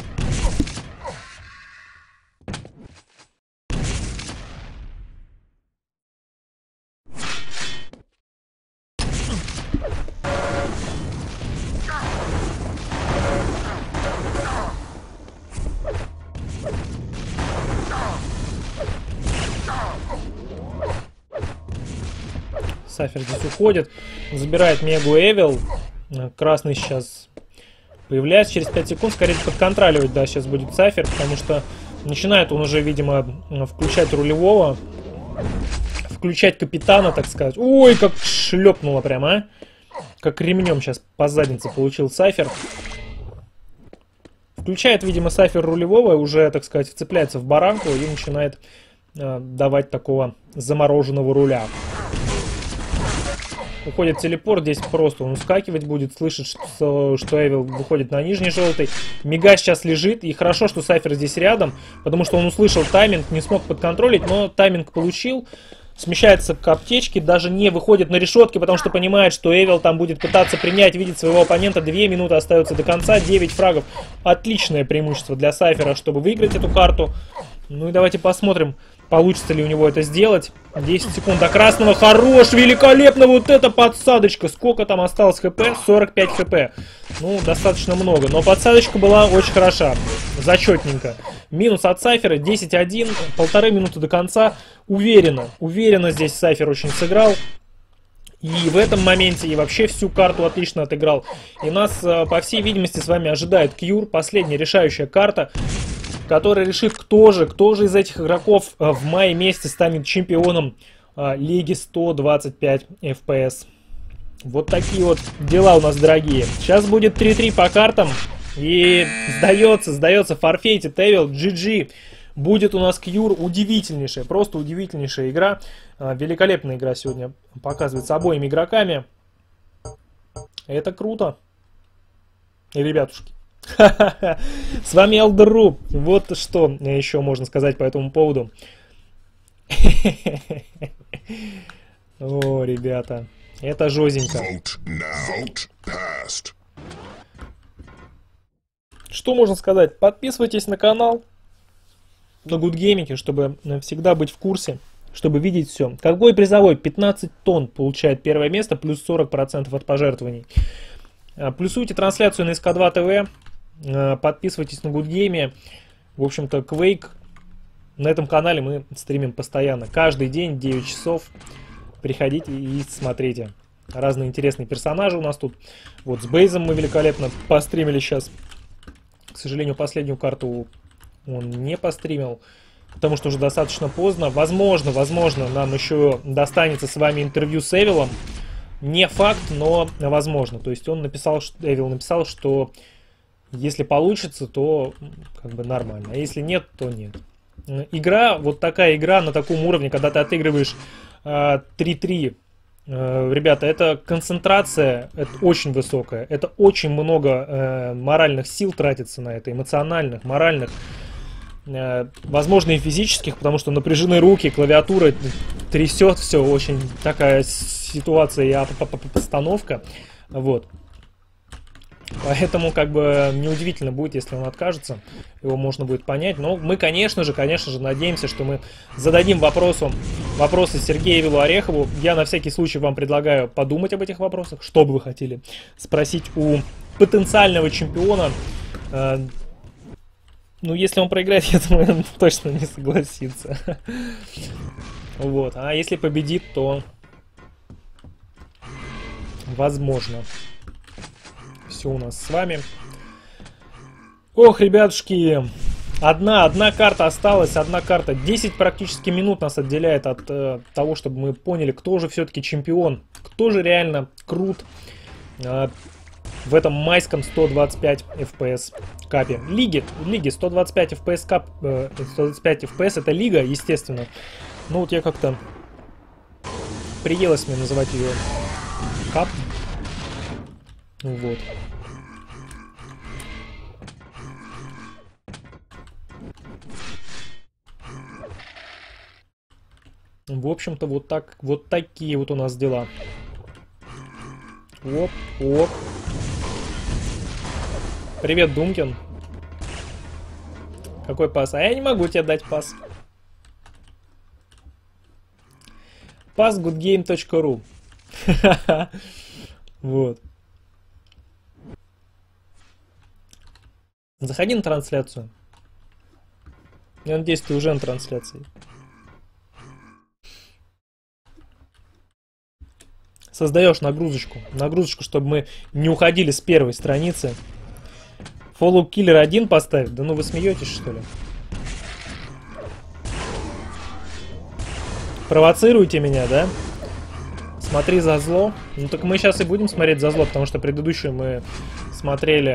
Сайфер здесь уходит, забирает Мегу Эвил. Красный сейчас появляется через пять секунд. Скорее подконтроливать, да, сейчас будет Сайфер, потому что начинает он уже, видимо, включать рулевого. Включать капитана, так сказать. Ой, как шлепнуло прямо, а. Как ремнем сейчас по заднице получил Сайфер. Включает, видимо, Сайфер рулевого, уже, так сказать, вцепляется в баранку и начинает э, давать такого замороженного руля. Уходит телепорт, здесь просто он ускакивать будет, слышит, что, что Эвил выходит на нижний желтый. Мега сейчас лежит, и хорошо, что Сайфер здесь рядом, потому что он услышал тайминг, не смог подконтролить, но тайминг получил. Смещается к аптечке, даже не выходит на решетки, потому что понимает, что Эвил там будет пытаться принять, видит своего оппонента. Две минуты остается до конца, девять фрагов. Отличное преимущество для Сайфера, чтобы выиграть эту карту. Ну и давайте посмотрим, получится ли у него это сделать. десять секунд до красного. Хорош, великолепно, вот эта подсадочка. Сколько там осталось хп? сорок пять хп. Ну, достаточно много, но подсадочка была очень хороша. Зачетненько. Минус от Сайфера, десять один, полторы минуты до конца. Уверенно, уверенно здесь Сайфер очень сыграл. И в этом моменте, и вообще всю карту отлично отыграл. И нас, по всей видимости, с вами ожидает Кьюр, последняя решающая карта, которая решит, кто же, кто же из этих игроков в мае месяце станет чемпионом Лиги сто двадцать пять эф пи эс. Вот такие вот дела у нас, дорогие. Сейчас будет три-три по картам. И сдается, сдается, форфейтит Эвил, джи джи. Будет у нас Кьюр, удивительнейшая, просто удивительнейшая игра. Великолепная игра сегодня показывается обоими игроками. Это круто. И, ребятушки. С вами Элдеру. Вот что еще можно сказать по этому поводу. О, ребята. Это жозенько. Что можно сказать? Подписывайтесь на канал, на Good Gaming, чтобы всегда быть в курсе, чтобы видеть все. Какой призовой? пятнадцать тонн получает первое место, плюс сорок процентов от пожертвований. Плюсуйте трансляцию на эс ка два тэ вэ, подписывайтесь на Good Game. В общем-то, Quake на этом канале мы стримим постоянно. Каждый день, девять часов. Приходите и смотрите. Разные интересные персонажи у нас тут. Вот с Бейзом мы великолепно постримили сейчас. К сожалению, последнюю карту он не постримил, потому что уже достаточно поздно. Возможно, возможно, нам еще достанется с вами интервью с Эвилом. Не факт, но возможно. То есть он написал, что Эвил написал, что если получится, то как бы нормально. А если нет, то нет. Игра, вот такая игра на таком уровне, когда ты отыгрываешь э, три-три. Э, ребята, это концентрация, это очень высокая. Это очень много э, моральных сил тратится на это, эмоциональных, моральных. Э, возможно и физических, потому что напряжены руки, клавиатура трясет, все, очень такая ситуация и постановка. Вот. Поэтому, как бы, неудивительно будет, если он откажется. Его можно будет понять. Но мы, конечно же, конечно же, надеемся, что мы зададим вопросу, вопросы Сергею Эвилу Орехову. Я на всякий случай вам предлагаю подумать об этих вопросах. Что бы вы хотели спросить у потенциального чемпиона. Ну, если он проиграет, я думаю, он точно не согласится. Вот. А если победит, то возможно. Все у нас с вами. Ох, ребятушки, одна, одна карта осталась, одна карта. десять практически минут нас отделяет от э, того, чтобы мы поняли, кто же все-таки чемпион, кто же реально крут э, в этом майском сто двадцать пять эф пи эс капе. Лиги, лиги сто двадцать пять эф пи эс кап, э, сто двадцать пять эф пи эс это лига, естественно. Ну вот я как-то приелось мне называть ее кап. Вот. В общем-то, вот так, вот такие вот у нас дела. Оп, оп. Привет, Думкин. Какой пас? А я не могу тебе дать пас. пас гудгейм точка ру. Вот. Заходи на трансляцию. Я надеюсь, ты уже на трансляции. Создаешь нагрузочку. Нагрузочку, чтобы мы не уходили с первой страницы. Follow Killer один поставить? Да ну вы смеетесь, что ли? Провоцируете меня, да? Смотри за зло. Ну так мы сейчас и будем смотреть за зло, потому что предыдущую мы смотрели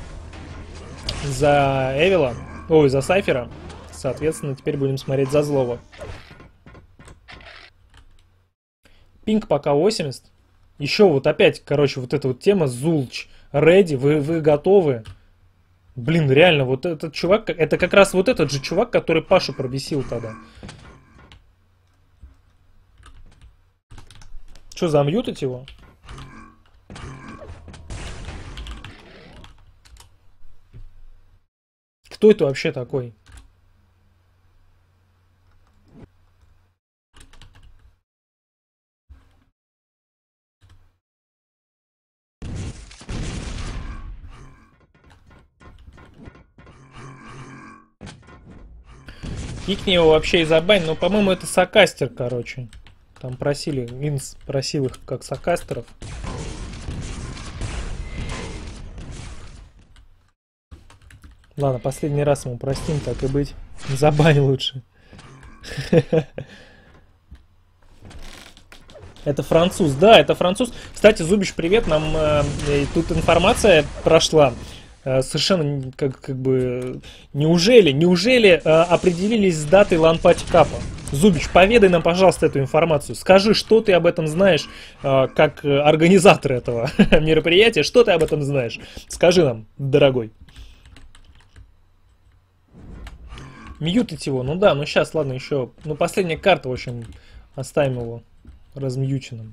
за Эвила. Ой, за Сайфера. Соответственно, теперь будем смотреть за злого. Пинг пока восемьдесят. Еще вот опять, короче, вот эта вот тема Зулч. Ready, вы, вы готовы? Блин, реально, вот этот чувак, это как раз вот этот же чувак, который Пашу пробесил тогда. Что, замьютать его? Кто это вообще такой? Кикни его вообще и забань, но, по-моему, это сокастер, короче. Там просили, Винс просил их как сокастеров. Ладно, последний раз ему простим, так и быть. Забань лучше. Это француз, да, это француз. Кстати, Зубич, привет, нам э, тут информация прошла. Э, совершенно как, как бы... Неужели, неужели э, определились с датой лан-пати капа? Зубич, поведай нам, пожалуйста, эту информацию. Скажи, что ты об этом знаешь, э, как организатор этого мероприятия. Что ты об этом знаешь? Скажи нам, дорогой. Мьютить его, ну да, ну сейчас, ладно, еще. Ну, последняя карта, в общем, оставим его размьюченным.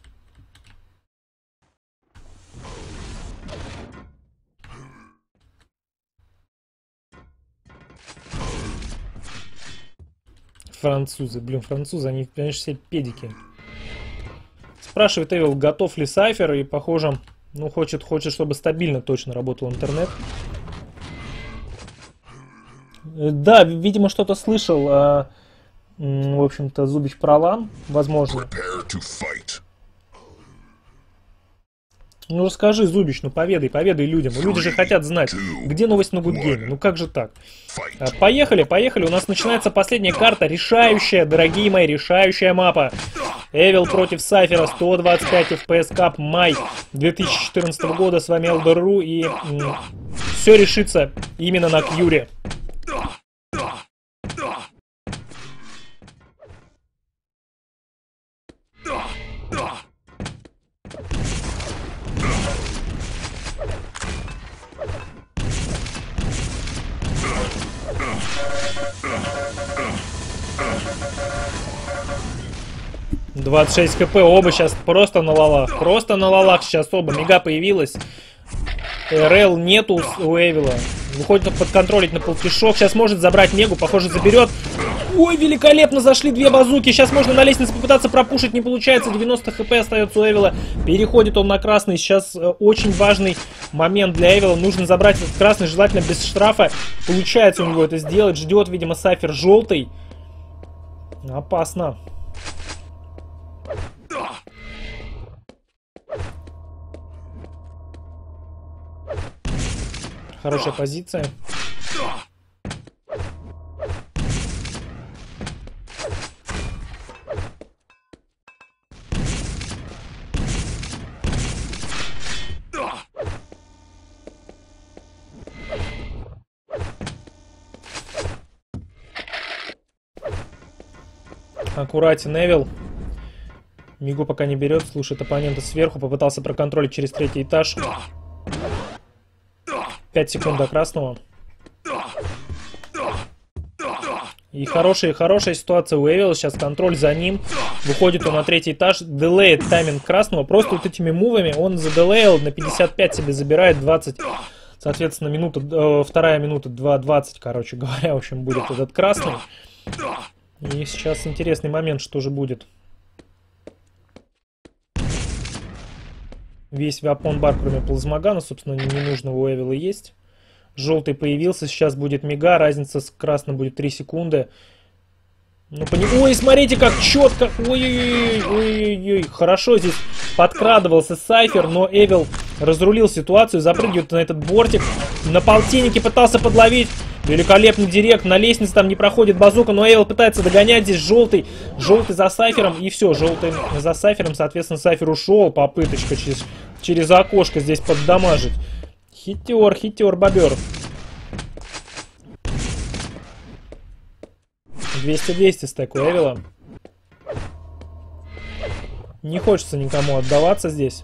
Французы, блин, французы, они, конечно, все педики. Спрашивает Эвил, готов ли Сайфер, и, похоже, ну, хочет, хочет, чтобы стабильно точно работал интернет. Да, видимо, что-то слышал, а, в общем-то, Зубич про лан, возможно. Ну расскажи, Зубич, ну поведай, поведай людям. Люди же хотят знать, где новость на Гудгейме. Ну как же так? Поехали, поехали. У нас начинается последняя карта, решающая, дорогие мои, решающая мапа. Эвил против Сайфера, сто двадцать пять эф пи эс Cup, май две тысячи четырнадцатого года. С вами Элдер.ру, и все решится именно на Кьюре. двадцать шесть хп, оба сейчас просто на лалах. Просто на лалах сейчас оба. Мега появилась. РЛ нету у Эвила. Выходит подконтролить на полтишок. Сейчас может забрать Мегу. Похоже, заберет. Ой, великолепно зашли две базуки. Сейчас можно на лестнице попытаться пропушить. Не получается. девяносто хп остается у Эвила. Переходит он на красный. Сейчас э, очень важный момент для Эвила. Нужно забрать этот красный, желательно без штрафа. Получается у него это сделать. Ждет, видимо, Сайфер желтый. Опасно. Хорошая позиция. Аккуратен Эвил. Мигу пока не берет, слушает оппонента сверху. Попытался проконтролить через третий этаж. пять секунд до красного. И хорошая, хорошая ситуация у Эвила. Сейчас контроль за ним. Выходит он на третий этаж. Делеет тайминг красного. Просто вот этими мувами он заделеил. На пятьдесят пять себе забирает двадцать. Соответственно, минута, э, вторая минута, два двадцать, короче говоря, в общем, будет этот красный. И сейчас интересный момент, что же будет. Весь вапон-бар, кроме плазмогана, собственно, ненужного у Эвила есть. Желтый появился, сейчас будет мега, разница с красным будет три секунды. Ну, пони... Ой, смотрите, как четко. Ой-ой-ой, хорошо здесь подкрадывался Сайфер, но Эвил разрулил ситуацию, запрыгивает на этот бортик. На полтиннике пытался подловить. Великолепный директ, на лестнице там не проходит базука, но Эвил пытается догонять здесь желтый. Желтый за Сайфером, и все, желтый за Сайфером, соответственно, Сайфер ушел. Попыточка через, через окошко здесь поддамажить. Хитер, хитер, бобер. двести двести стек у Эвила. Не хочется никому отдаваться здесь.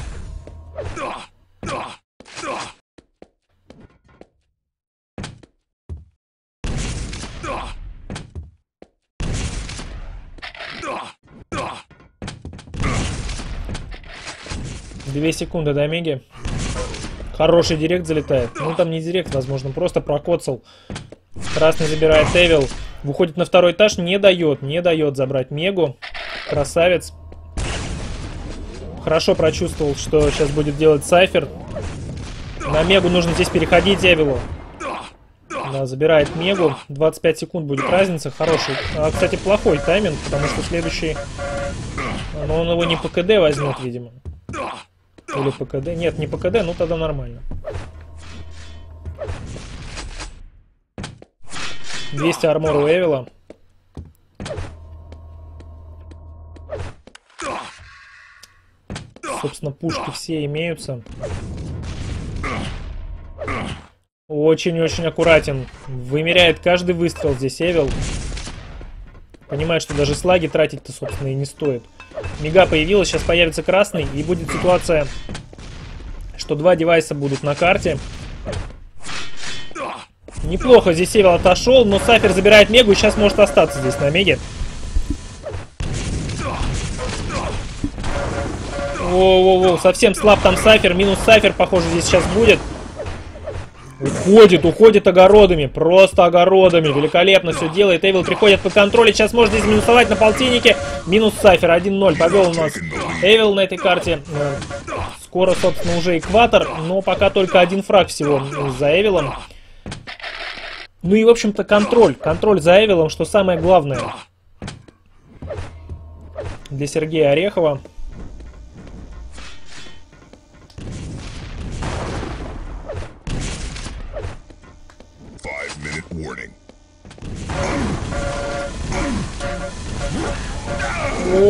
Две секунды до меги. Хороший директ залетает. Ну там не директ, возможно, просто прокоцал. Красный забирает Эвил. Выходит на второй этаж, не дает, не дает забрать мегу. Красавец. Хорошо прочувствовал, что сейчас будет делать Сайфер. На мегу нужно здесь переходить Эвилу. Да, забирает мегу. двадцать пять секунд будет разница. Хороший. А, кстати, плохой тайминг, потому что следующий... Но он его не по КД возьмет, видимо. Или по КД. Нет, не по КД, ну тогда нормально. двести армор у Эвила. Собственно, пушки все имеются. Очень-очень аккуратен. Вымеряет каждый выстрел здесь Эвил. Понимает, что даже слаги тратить-то, собственно, и не стоит. Мега появилась, сейчас появится красный, и будет ситуация, что два девайса будут на карте. Неплохо здесь Эвил отошел, но Сайфер забирает мегу и сейчас может остаться здесь на меге. Воу-воу-воу, совсем слаб там Сайфер, минус Сайфер, похоже, здесь сейчас будет. Уходит, уходит огородами, просто огородами, великолепно все делает. Эвил приходит под контроль, сейчас может здесь минусовать на полтиннике. Минус Сайфер, один ноль, повел у нас Эвил на этой карте. Скоро, собственно, уже экватор, но пока только один фраг всего за Эвилом. Ну и, в общем-то, контроль, контроль за Эвилом, что самое главное для Сергея Орехова.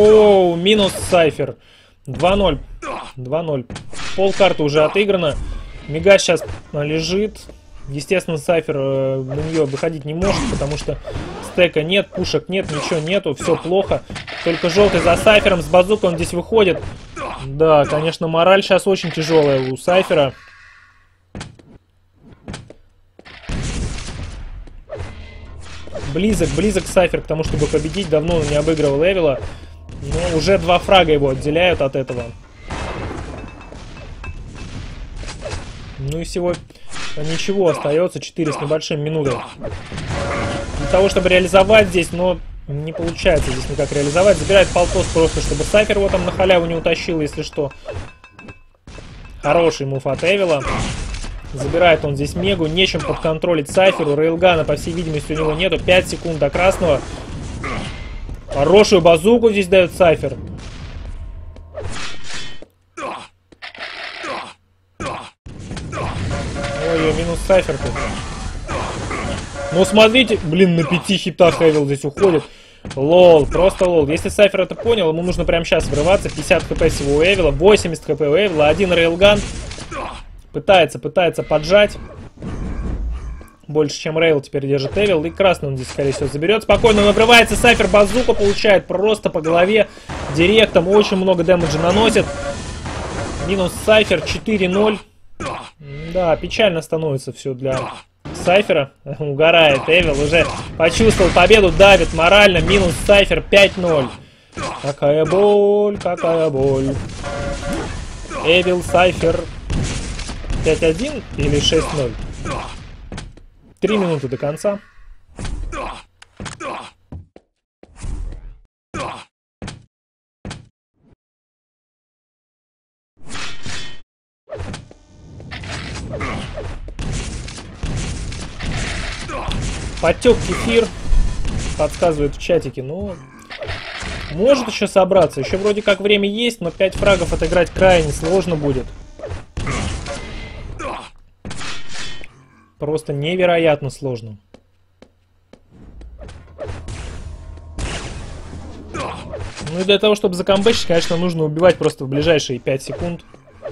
Оу, минус Сайфер. два ноль. два ноль. Пол карты уже отыграно. Мега сейчас лежит. Естественно, Сайфер э, на нее выходить не может, потому что стека нет, пушек нет, ничего нету, все плохо. Только желтый за Сайфером, с базукой он здесь выходит. Да, конечно, мораль сейчас очень тяжелая у Сайфера. Близок, близок Сайфер к тому, чтобы победить. Давно он не обыгрывал Эвила. Но уже два фрага его отделяют от этого. Ну и всего ничего, остается четыре с небольшим минутой. Для того, чтобы реализовать здесь, но не получается здесь никак реализовать. Забирает полтос просто, чтобы Сайфер его там на халяву не утащил, если что. Хороший мув от Эвила. Забирает он здесь Мегу, нечем подконтролить Сайферу. Рейлгана, по всей видимости, у него нету. пять секунд до красного. Хорошую базуку здесь дает Сайфер. Ой, минус Сайфер тут. Ну смотрите, блин, на пяти хитах Эвил здесь уходит. Лол, просто лол. Если Сайфер это понял, ему нужно прямо сейчас врываться. пятьдесят хп всего у Эвила, восемьдесят хп у Эвила, один рейлган. Пытается, пытается поджать. Больше, чем Рейл теперь держит Эвил. И красный он здесь, скорее всего, заберет. Спокойно он врывается. Сайфер базуку получает просто по голове. Директом очень много дэмэджа наносит. Минус Сайфер, четыре ноль. Да, печально становится все для Сайфера. Угорает Эвил, уже почувствовал победу, давит морально. Минус Сайфер, пять ноль. Какая боль, какая боль. Эвил, Сайфер. пять один или шесть ноль? Три минуты до конца. Подтек кефир. Подсказывает в чатике. Ну, может еще собраться. Еще вроде как время есть, но пять фрагов отыграть крайне сложно будет. Просто невероятно сложно. Ну и для того, чтобы закомбэчить, конечно, нужно убивать просто в ближайшие пять секунд.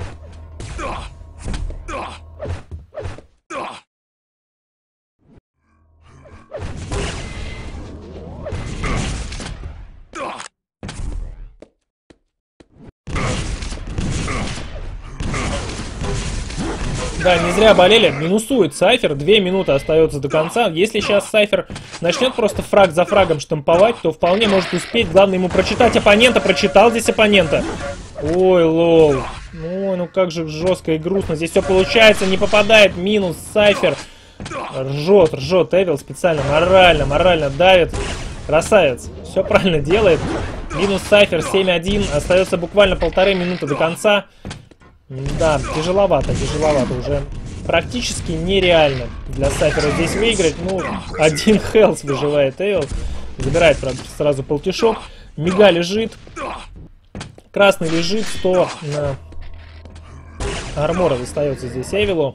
Да, не зря болели. Минусует Сайфер. Две минуты остается до конца. Если сейчас Сайфер начнет просто фраг за фрагом штамповать, то вполне может успеть. Главное ему прочитать оппонента. Прочитал здесь оппонента. Ой, лол. Ой, ну как же жестко и грустно. Здесь все получается. Не попадает. Минус Сайфер. Ржет, ржет Эвил специально. Морально, морально давит. Красавец. Все правильно делает. Минус Сайфер, семь один. Остается буквально полторы минуты до конца. Да, тяжеловато, тяжеловато уже. Практически нереально для Сайфера здесь выиграть. Ну, один хелс выживает Эвил. Забирает, правда, сразу полтишок. Мега лежит. Красный лежит. сто на армора достается здесь Эвилу.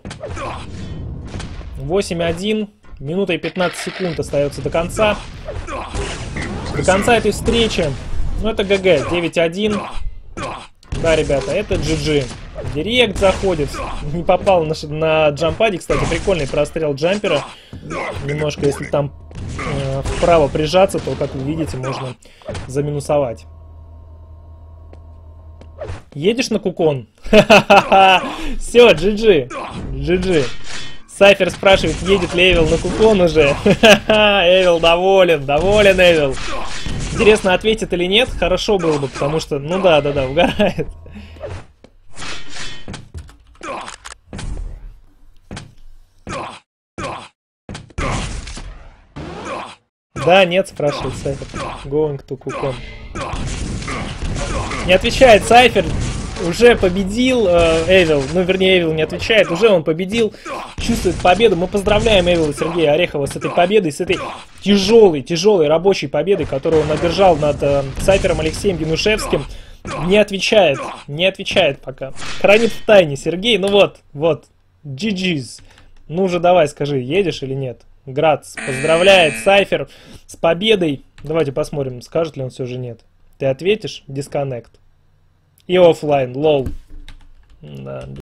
восемь один. Минута и пятнадцать секунд остается до конца. До конца этой встречи. Ну, это ГГ. девять один. Да, ребята, это джи джи. Директ заходит. Не попал на, на джампаде. Кстати, прикольный прострел джампера. Немножко, если там э, вправо прижаться, то, как вы видите, можно заминусовать. Едешь на кукон? Все, джи джи. джи джи. Сайфер спрашивает, едет ли Эвил на кукон уже. Эвил доволен, доволен Эвил. Интересно, ответит или нет? Хорошо было бы, потому что, ну да, да, да, угорает. Да, нет, спрашивает Сайфер. Going to кукон. Не отвечает Сайфер. Уже победил э, Эвил. Ну, вернее, Эвил не отвечает. Уже он победил. Чувствует победу. Мы поздравляем Эвила Сергея Орехова с этой победой. С этой тяжелой, тяжелой рабочей победой, которую он одержал над э, Сайфером Алексеем Янушевским. Не отвечает. Не отвечает пока. Хранит в тайне Сергей. Ну вот, вот. джи джи's. Ну уже давай, скажи, едешь или нет? Грац поздравляет Сайфер с победой. Давайте посмотрим, скажет ли он все же нет. Ты ответишь? Дисконнект. И оффлайн, лол. Да,